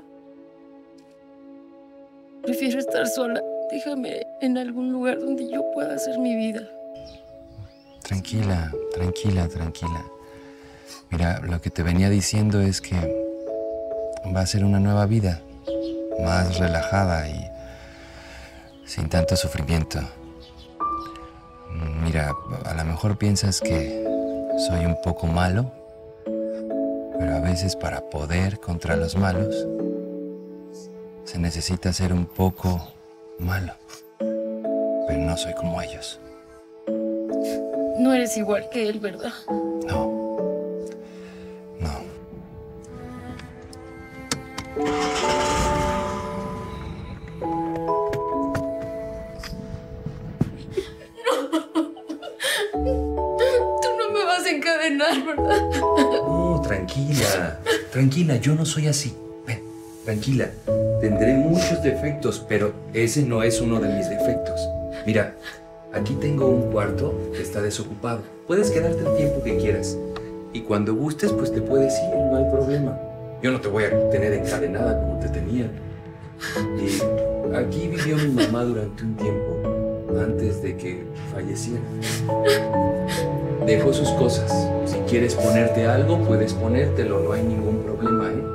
Prefiero estar sola. Déjame en algún lugar donde yo pueda hacer mi vida. Tranquila, tranquila, tranquila. Mira, lo que te venía diciendo es que va a ser una nueva vida, más relajada y sin tanto sufrimiento. Mira, a lo mejor piensas que soy un poco malo, pero a veces para poder contra los malos se necesita ser un poco malo. Pero no soy como ellos. No eres igual que él, ¿verdad? No. Tú no me vas a encadenar, ¿verdad? No, tranquila, tranquila, yo no soy así. Ven, tranquila. Tendré muchos defectos, pero ese no es uno de mis defectos. Mira, aquí tengo un cuarto que está desocupado. Puedes quedarte el tiempo que quieras. Y cuando gustes, pues te puedes ir, no hay problema. Yo no te voy a tener encadenada como te tenía. Y aquí vivió mi mamá durante un tiempo, antes de que falleciera. Dejó sus cosas. Si quieres ponerte algo, puedes ponértelo, no hay ningún problema, ¿eh?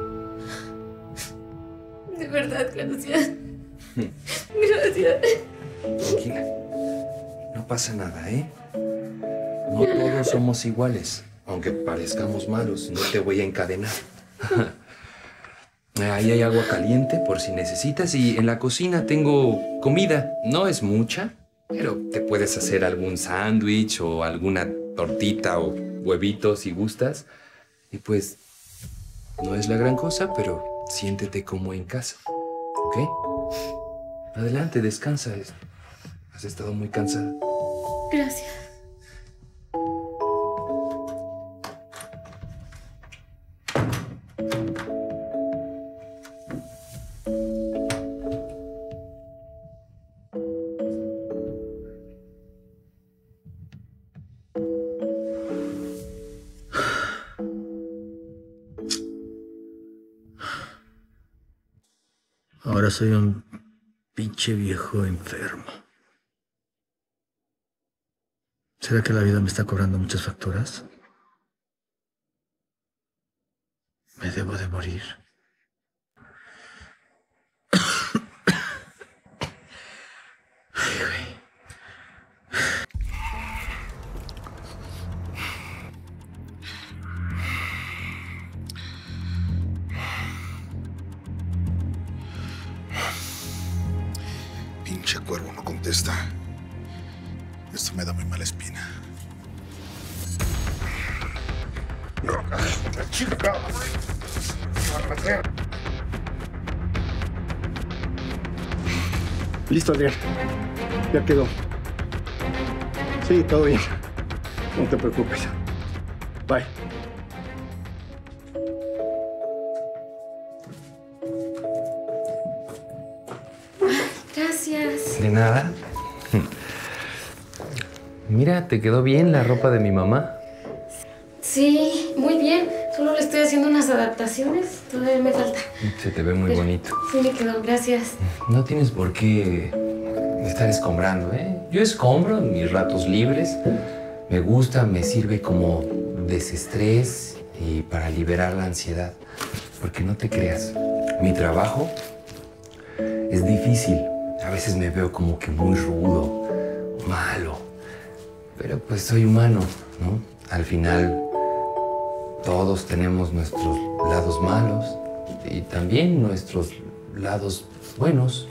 De verdad, gracias. Gracias. Tranquila. No pasa nada, ¿eh? No todos somos iguales. Aunque parezcamos malos, no te voy a encadenar. Ahí hay agua caliente por si necesitas. Y en la cocina tengo comida. No es mucha, pero te puedes hacer algún sándwich o alguna tortita o huevitos si gustas. Y pues, no es la gran cosa, pero siéntete como en casa. ¿Ok? Adelante, descansa. Has estado muy cansada. Gracias. Ahora soy un pinche viejo enfermo. ¿Será que la vida me está cobrando muchas facturas? Me debo de morir. Ay, güey. Pinche cuervo no contesta. Esto me da muy mala espina. La chica. Listo, Adrián. Ya quedó. Sí, todo bien. No te preocupes. Bye. Gracias. De nada. Mira, ¿te quedó bien la ropa de mi mamá? Sí, muy bien. Solo le estoy haciendo unas adaptaciones. Todavía me falta. Se te ve muy bonito. Sí, me quedó. Gracias. No tienes por qué estar escombrando, ¿eh? Yo escombro en mis ratos libres. Me gusta, me sirve como desestrés y para liberar la ansiedad. Porque no te creas, mi trabajo es difícil. A veces me veo como que muy rudo, malo. Pero pues soy humano, ¿no? Al final, todos tenemos nuestros lados malos y también nuestros lados buenos.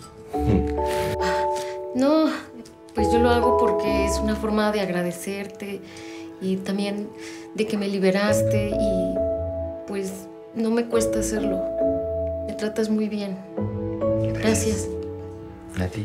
No, pues yo lo hago porque es una forma de agradecerte y también de que me liberaste y pues no me cuesta hacerlo. Me tratas muy bien. Gracias. A ti.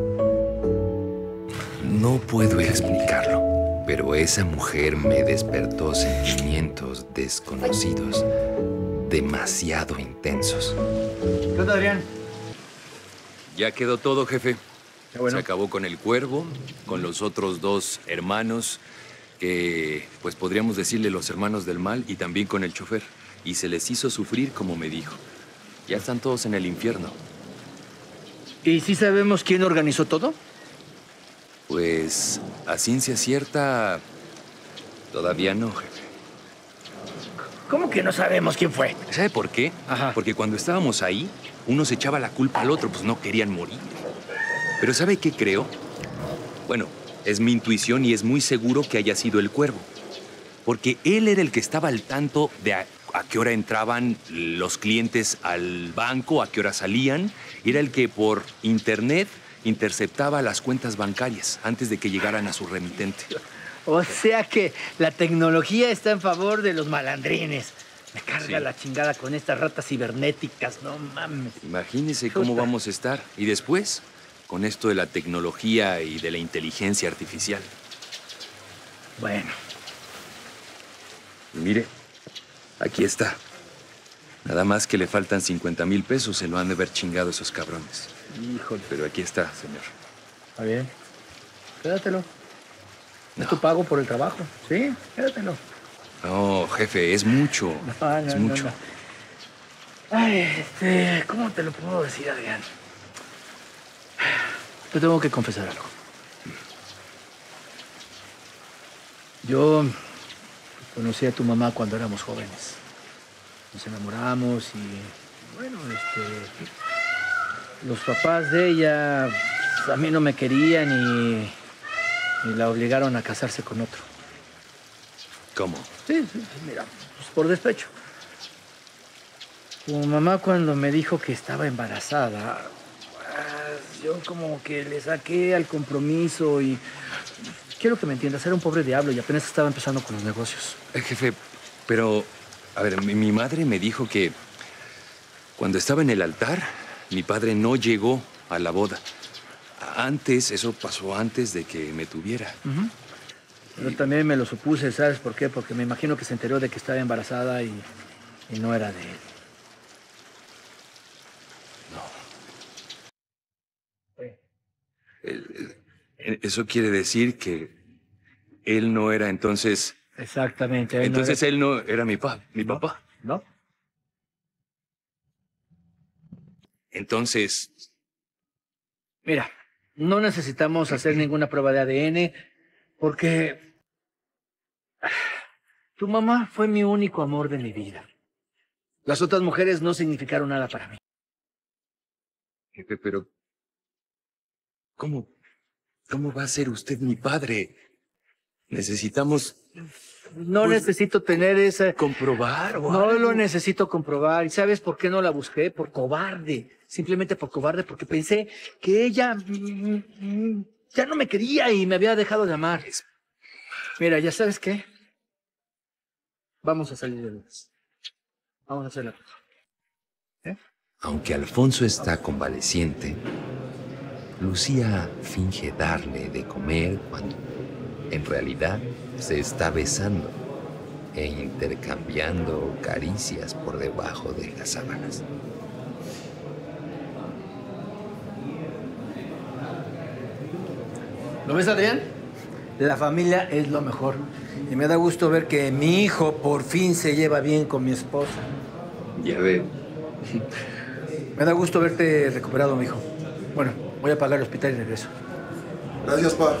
No puedo explicarlo, pero esa mujer me despertó sentimientos desconocidos, demasiado intensos. ¿Qué onda, Adrián? Ya quedó todo, jefe. Qué bueno. Se acabó con el cuervo, con los otros dos hermanos, que pues podríamos decirle los hermanos del mal, y también con el chofer. Y se les hizo sufrir como me dijo. Ya están todos en el infierno. ¿Y sí sabemos quién organizó todo? Pues a ciencia cierta, todavía no, jefe. ¿Cómo que no sabemos quién fue? ¿Sabe por qué? Porque cuando estábamos ahí, uno se echaba la culpa al otro, pues no querían morir. Pero ¿sabe qué creo? Bueno, es mi intuición y es muy seguro que haya sido el cuervo. Porque él era el que estaba al tanto de a qué hora entraban los clientes al banco, a qué hora salían. Era el que por internet interceptaba las cuentas bancarias antes de que llegaran a su remitente. O sea que la tecnología está en favor de los malandrines. Me carga la chingada con estas ratas cibernéticas, no mames. Imagínese cómo vamos a estar. Y después, con esto de la tecnología y de la inteligencia artificial. Bueno. Mire, aquí está. Nada más que le faltan 50,000 pesos. Se lo han de haber chingado esos cabrones. Híjole. Pero aquí está, señor. Está bien. Quédatelo. Es tu pago por el trabajo. Sí, quédatelo. No, jefe, es mucho. No, es mucho. no. Ay, ¿cómo te lo puedo decir, Adrián? Te tengo que confesar algo. Yo conocí a tu mamá cuando éramos jóvenes. Nos enamoramos y, bueno, los papás de ella a mí no me querían y la obligaron a casarse con otro. ¿Cómo? Sí, mira, pues por despecho. Tu mamá cuando me dijo que estaba embarazada, pues, yo como que le saqué al compromiso y quiero que me entiendas, era un pobre diablo y apenas estaba empezando con los negocios. Jefe, pero, a ver, mi madre me dijo que cuando estaba en el altar, mi padre no llegó a la boda. Antes, eso pasó antes de que me tuviera. Yo también me lo supuse, ¿sabes por qué? Porque me imagino que se enteró de que estaba embarazada y no era de él. Eso quiere decir que él no era entonces... Exactamente. Entonces él no era mi papá. ¿No? Entonces... Mira, no necesitamos hacer ninguna prueba de ADN porque tu mamá fue mi único amor de mi vida. Las otras mujeres no significaron nada para mí. Jefe, pero ¿cómo va a ser usted mi padre? Necesitamos... No necesito tener esa... ¿Comprobar o No algo? lo necesito comprobar. ¿Y sabes por qué no la busqué? Por cobarde. Simplemente por cobarde, porque pensé que ella ya no me quería y me había dejado de amar. Mira, ¿ya sabes qué? Vamos a salir de dudas. Vamos a hacer la cosa. Aunque Alfonso está convaleciente, Lucía finge darle de comer cuando en realidad se está besando e intercambiando caricias por debajo de las sábanas. ¿Lo ves, Adrián? La familia es lo mejor. Y me da gusto ver que mi hijo por fin se lleva bien con mi esposa. Ya ve. Me da gusto verte recuperado, mi hijo. Bueno, voy a pagar el hospital y regreso. Gracias, pa.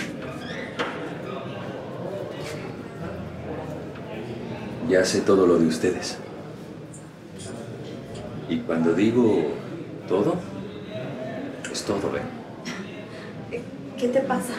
Ya sé todo lo de ustedes. Y cuando digo todo, es todo, ¿ven? ¿Qué te pasa?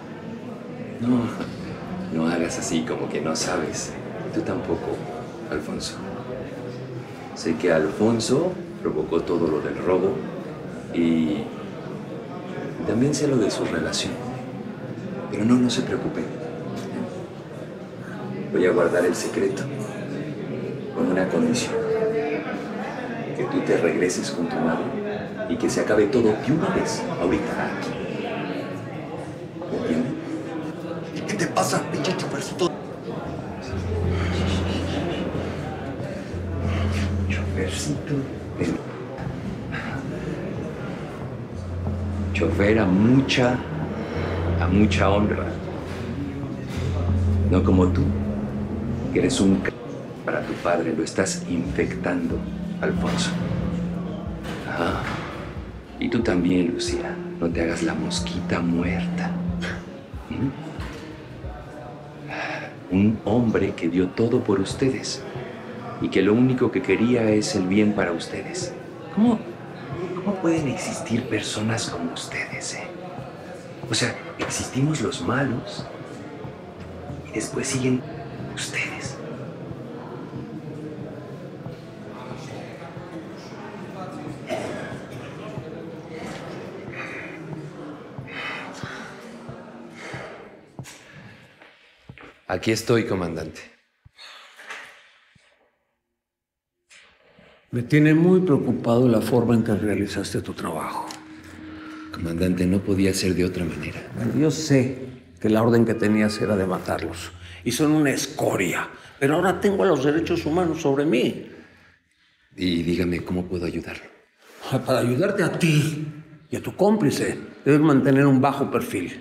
No hagas así como que no sabes. Tú tampoco, Alfonso. Sé que Alfonso provocó todo lo del robo y también sé lo de su relación. Pero no se preocupen. Voy a guardar el secreto con una condición. Que tú te regreses con tu madre y que se acabe todo de una vez, ahorita. ¿Me entiendes? ¿Qué te pasa, pinche chofercito? Chofercito. Chofer a mucha honra. No como tú, que eres un para tu padre, lo estás infectando, Alfonso. Ajá. Y tú también, Lucía, no te hagas la mosquita muerta. Un hombre que dio todo por ustedes y que lo único que quería es el bien para ustedes. ¿Cómo pueden existir personas como ustedes, O sea, existimos los malos y después siguen ustedes. Aquí estoy, comandante. Me tiene muy preocupado la forma en que realizaste tu trabajo. Comandante, no podía ser de otra manera. Bueno, yo sé que la orden que tenías era de matarlos. Y son una escoria. Pero ahora tengo a los derechos humanos sobre mí. Y dígame, ¿cómo puedo ayudarlo? Para ayudarte a ti y a tu cómplice, debes mantener un bajo perfil.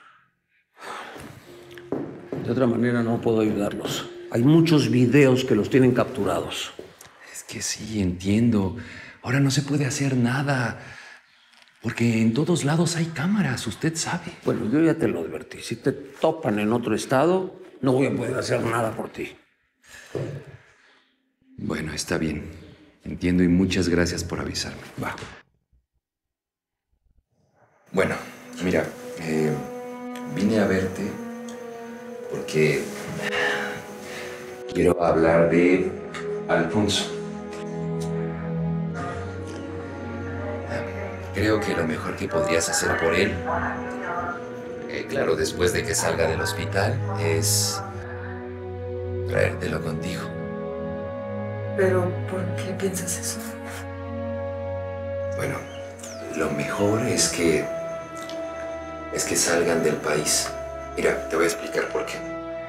De otra manera no puedo ayudarlos. Hay muchos videos que los tienen capturados. Es que sí, entiendo. Ahora no se puede hacer nada. Porque en todos lados hay cámaras, usted sabe. Bueno, yo ya te lo advertí. Si te topan en otro estado, no voy a poder hacer nada por ti. Bueno, está bien. Entiendo y muchas gracias por avisarme. Va. Bueno, mira, vine a verte porque quiero hablar de Alfonso. Creo que lo mejor que podrías hacer por él, claro, después de que salga del hospital, es traértelo contigo. ¿Pero por qué piensas eso? Bueno, lo mejor es que salgan del país. Mira, te voy a explicar por qué.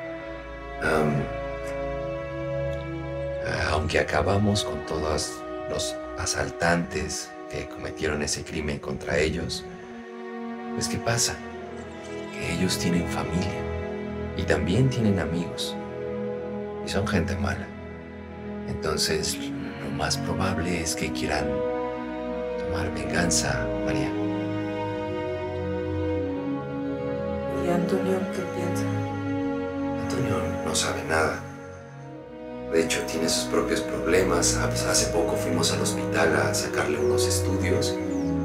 Aunque acabamos con todos los asaltantes que cometieron ese crimen contra ellos, pues ¿qué pasa? Que ellos tienen familia y también tienen amigos y son gente mala. Entonces, lo más probable es que quieran tomar venganza, María. ¿Y Antonio qué piensa? Antonio no sabe nada. De hecho, tiene sus propios problemas. Hace poco fuimos al hospital a sacarle unos estudios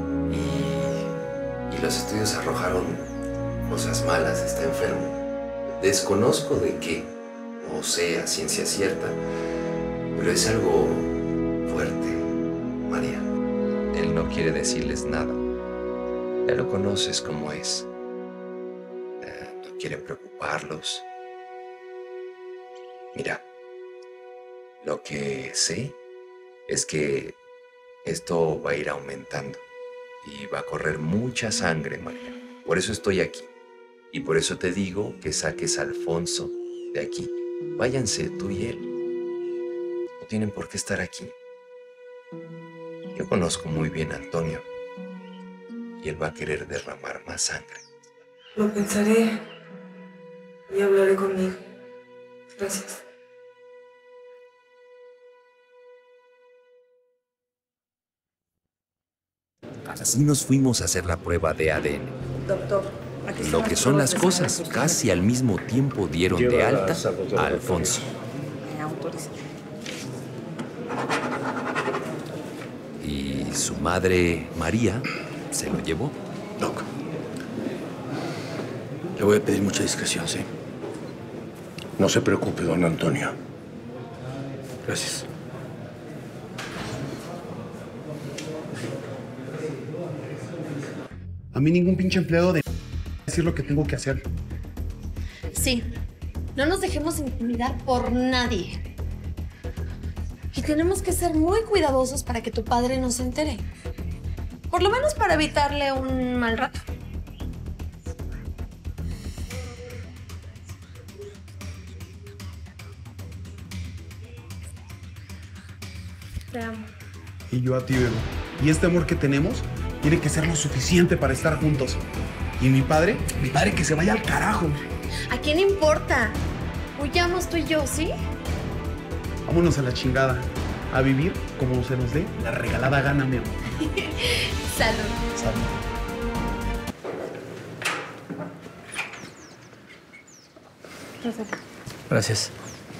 y los estudios arrojaron cosas malas. Está enfermo. Desconozco de qué, o sea, ciencia cierta, pero es algo fuerte, María. Él no quiere decirles nada. Ya lo conoces como es. No quiere preocuparlos. Mira, lo que sé es que esto va a ir aumentando y va a correr mucha sangre, María. Por eso estoy aquí. Y por eso te digo que saques a Alfonso de aquí. Váyanse tú y él. No tienen por qué estar aquí. Yo conozco muy bien a Antonio y él va a querer derramar más sangre. Lo pensaré y hablaré conmigo. Gracias. Así nos fuimos a hacer la prueba de ADN. Doctor, aquí Lo que son las cosas, casi al mismo tiempo dieron de alta a Alfonso. Me autoriza. Y su madre, María, se lo llevó. Doc, le voy a pedir mucha discreción, ¿sí? No se preocupe, don Antonio. Gracias. A mí ningún pinche empleado de decir lo que tengo que hacer. Sí, no nos dejemos intimidar por nadie. Y tenemos que ser muy cuidadosos para que tu padre no se entere. Por lo menos para evitarle un mal rato. Te amo. Y yo a ti, bebé. Y este amor que tenemos tiene que ser lo suficiente para estar juntos. Y mi padre que se vaya al carajo. ¿A quién importa? Huyamos tú y yo, ¿sí? Vámonos a la chingada. A vivir como se nos dé la regalada gana, mi amor. Salud. Salud. Gracias.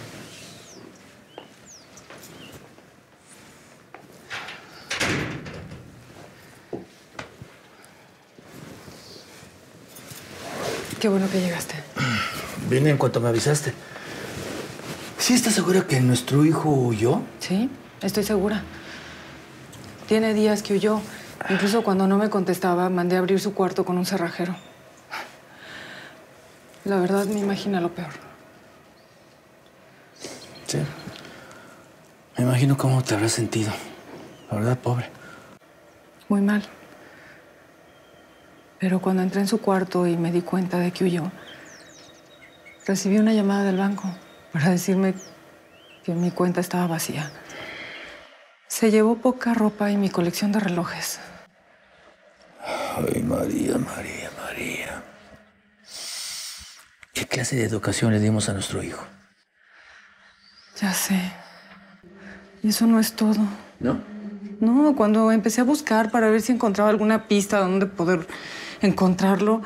Qué bueno que llegaste. Vine en cuanto me avisaste. ¿Sí estás segura que nuestro hijo huyó? Sí, estoy segura. Tiene días que huyó. Incluso cuando no me contestaba, mandé a abrir su cuarto con un cerrajero. La verdad, me imagina lo peor. Sí. Me imagino cómo te habrás sentido. La verdad, pobre. Muy mal. Pero cuando entré en su cuarto y me di cuenta de que huyó, recibí una llamada del banco para decirme que mi cuenta estaba vacía. Se llevó poca ropa y mi colección de relojes. Ay, María, María, María. ¿Qué clase de educación le dimos a nuestro hijo? Ya sé. Y eso no es todo. ¿No? No, cuando empecé a buscar para ver si encontraba alguna pista donde poder encontrarlo,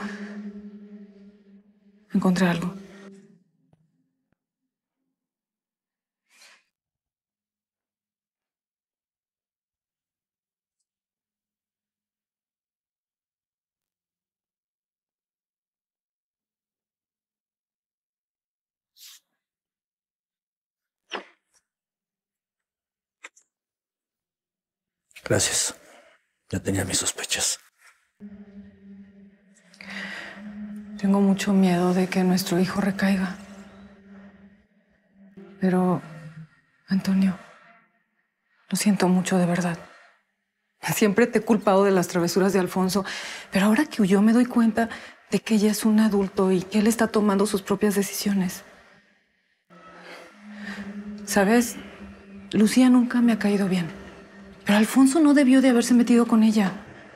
encontré algo. Gracias. Ya tenía mis sospechas. Tengo mucho miedo de que nuestro hijo recaiga. Pero, Antonio, lo siento mucho de verdad. Siempre te he culpado de las travesuras de Alfonso, pero ahora que huyó me doy cuenta de que ella es un adulto y que él está tomando sus propias decisiones. ¿Sabes? Lucía nunca me ha caído bien, pero Alfonso no debió de haberse metido con ella.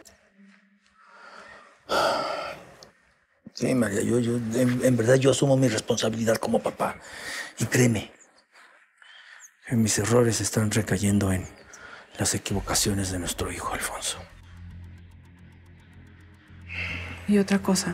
Sí, María, en verdad yo asumo mi responsabilidad como papá. Y créeme, que mis errores están recayendo en las equivocaciones de nuestro hijo Alfonso. Y otra cosa.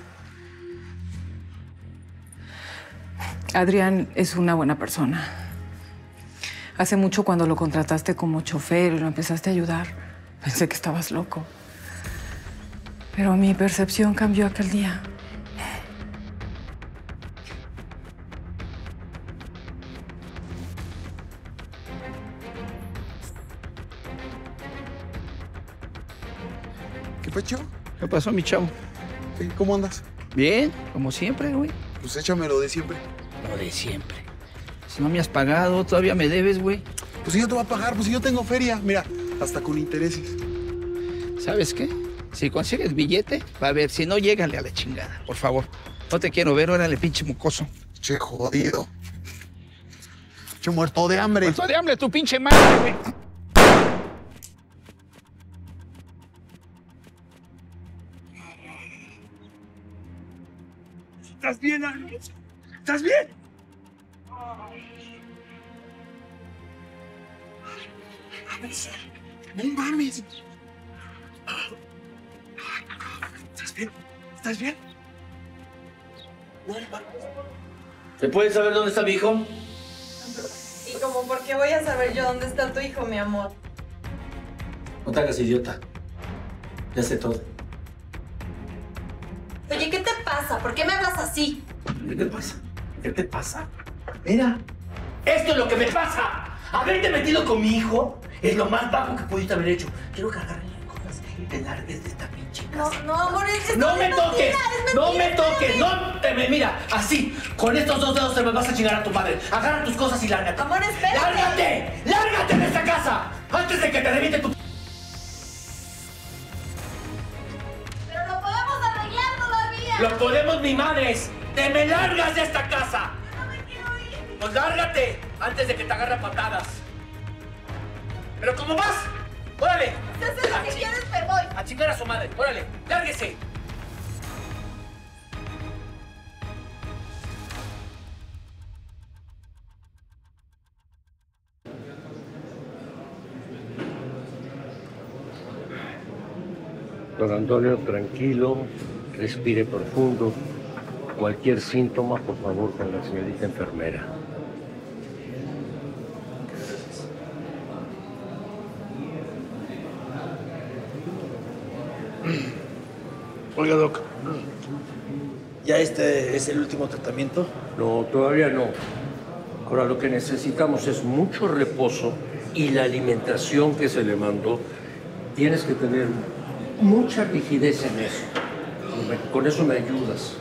Adrián es una buena persona. Hace mucho cuando lo contrataste como chofer y lo empezaste a ayudar, pensé que estabas loco. Pero mi percepción cambió aquel día. ¿Qué pasó? ¿Qué pasó, mi chavo? ¿Cómo andas? Bien, como siempre, güey. Pues échame lo de siempre. Lo de siempre. Si no me has pagado, todavía me debes, güey. Pues si yo te voy a pagar, pues si yo tengo feria. Mira, hasta con intereses. ¿Sabes qué? Si consigues billete, va a ver. Si no, llégale a la chingada, por favor. No te quiero ver, órale, pinche mocoso. Che, jodido. Che, muerto de hambre. Muerto de hambre, tu pinche madre, güey. ¿Estás bien, Alex? ¿Estás bien? No mames. ¿Estás bien? ¿Estás bien? No mames. ¿Se puede saber dónde está mi hijo? ¿Y como por qué voy a saber yo dónde está tu hijo, mi amor? No te hagas idiota. Ya sé todo. Oye, ¿qué te pasa? ¿Por qué me hablas así? ¿Qué te pasa? ¿Qué te pasa? Mira, esto es lo que me pasa. Haberte metido con mi hijo es lo más bajo que pudiste haber hecho. Quiero que agarres las cosas y te largues de esta pinche casa. No, amor, es que ¡No me es toques! mentira, es mentira, ¡No me es toques! mentira. ¡No te me! Mira, así, con estos dos dedos te me vas a chingar a tu madre. Agarra tus cosas y lárgate. Amor, espérate. ¡Lárgate! ¡Lárgate de esta casa! Antes de que te reviente tu... Pero lo podemos arreglar todavía. ¡Lo podemos, mi madres! ¡Te me largas de esta casa! No me quiero ir. Pues lárgate antes de que te agarre a patadas. ¿Pero cómo vas? ¡Órale! Si haces lo que quieres, me voy. A chingar a su madre. ¡Órale! ¡Lárguese! Don Antonio, tranquilo, respire profundo. Cualquier síntoma, por favor, con la señorita enfermera. Oiga, Doc, ¿ya este es el último tratamiento? No, todavía no. Ahora lo que necesitamos es mucho reposo y la alimentación que se le mandó. Tienes que tener mucha rigidez en eso. Con eso me ayudas.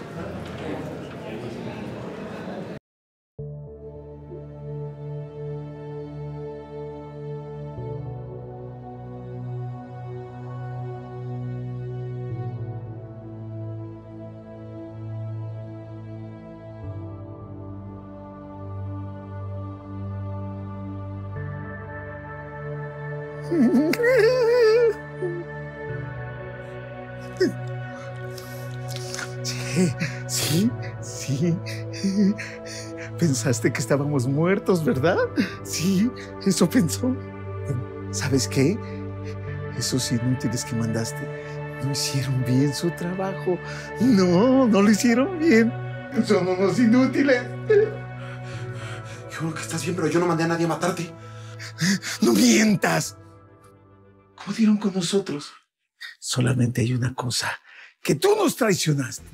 Sí. Pensaste que estábamos muertos, ¿verdad? Sí, eso pensó. Pero, ¿sabes qué? Esos inútiles que mandaste no hicieron bien su trabajo. No lo hicieron bien. Son unos inútiles. Yo creo que estás bien, pero yo no mandé a nadie a matarte. ¡No mientas! ¿Cómo dieron con nosotros? Solamente hay una cosa, que tú nos traicionaste.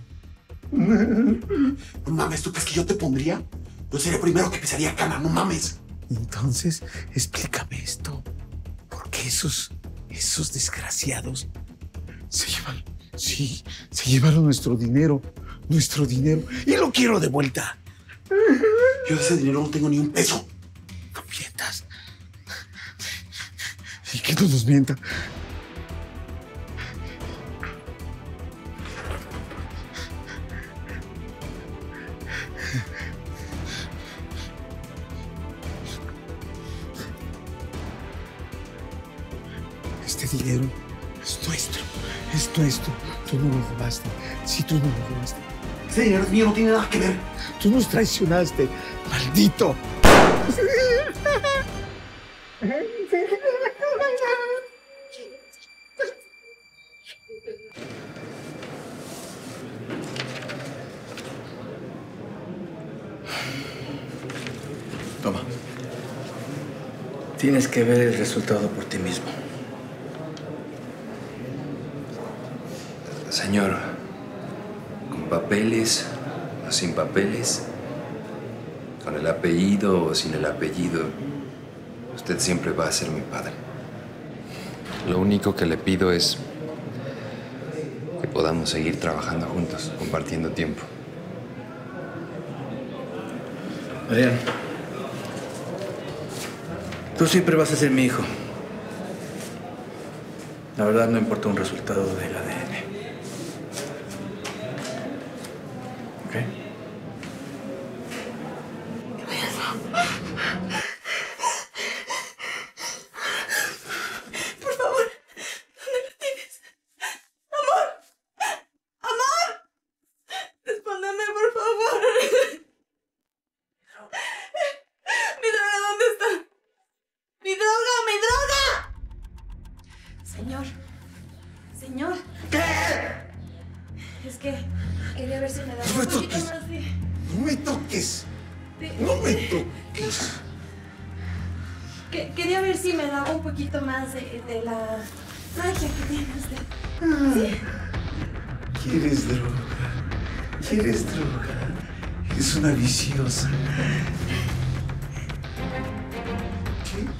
No mames, ¿tú crees que yo te pondría? Yo sería el primero que pisaría cama, no mames. Entonces, explícame esto. ¿Por qué esos desgraciados se llevaron nuestro dinero, y lo quiero de vuelta? Yo de ese dinero no tengo ni un peso. No mientas. Y que no nos mienta. Este dinero es nuestro. Tú no lo robaste. Sí, tú no lo robaste. Ese dinero es mío, no tiene nada que ver. Tú nos traicionaste, maldito. Toma. Tienes que ver el resultado por ti mismo. Señor, con papeles o sin papeles, con el apellido o sin el apellido, usted siempre va a ser mi padre. Lo único que le pido es que podamos seguir trabajando juntos, compartiendo tiempo. Adrián, tú siempre vas a ser mi hijo. La verdad no importa un resultado del ADN. ¿Ok? Por favor, ¿dónde lo tienes? ¡Amor! ¡Amor! Respóndeme, por favor. ¿Mi droga dónde está? ¡Mi droga! ¡Mi droga! Señor. Señor. ¿Qué? Es que quería ver si me daba un poquito más de... ¡No me toques! ¡No me toques! Quería ver si me daba un poquito más de la magia que tiene usted. ¿Sí? ¿Quieres droga? ¿Quieres droga? Es una viciosa. ¿Qué?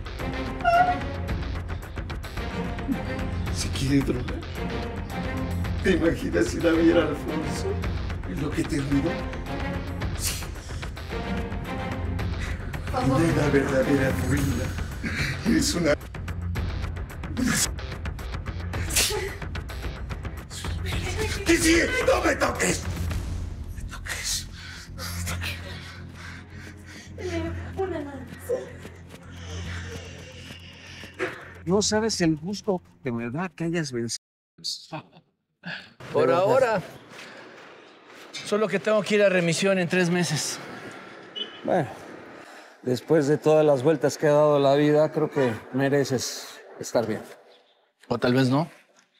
¿Si quiere droga? ¿Te imaginas si la viera Alfonso? ¿Es lo que te ruido? Sí. Una verdadera ruina. Eres una... ¡Que sí! ¡No me toques! Una nada. No sabes el gusto de verdad que hayas vencido. Por ahora, solo que tengo que ir a remisión en 3 meses. Bueno, después de todas las vueltas que ha dado la vida, creo que mereces estar bien. O tal vez no.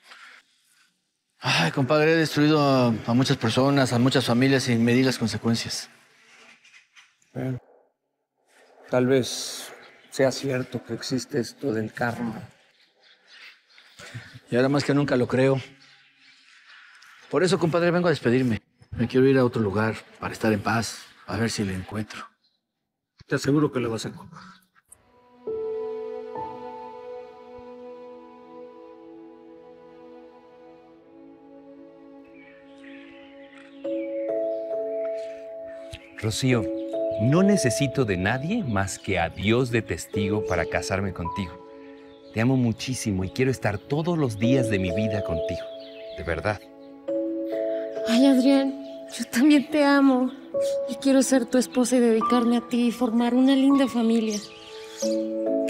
Ay, compadre, he destruido a muchas personas, a muchas familias sin medir las consecuencias. Bueno, tal vez sea cierto que existe esto del karma. Y ahora más que nunca lo creo. Por eso, compadre, vengo a despedirme. Me quiero ir a otro lugar para estar en paz, a ver si le encuentro. Te aseguro que lo vas a encontrar. Rocío, no necesito de nadie más que a Dios de testigo para casarme contigo. Te amo muchísimo y quiero estar todos los días de mi vida contigo. De verdad. Ay, Adrián, yo también te amo. Y quiero ser tu esposa y dedicarme a ti y formar una linda familia.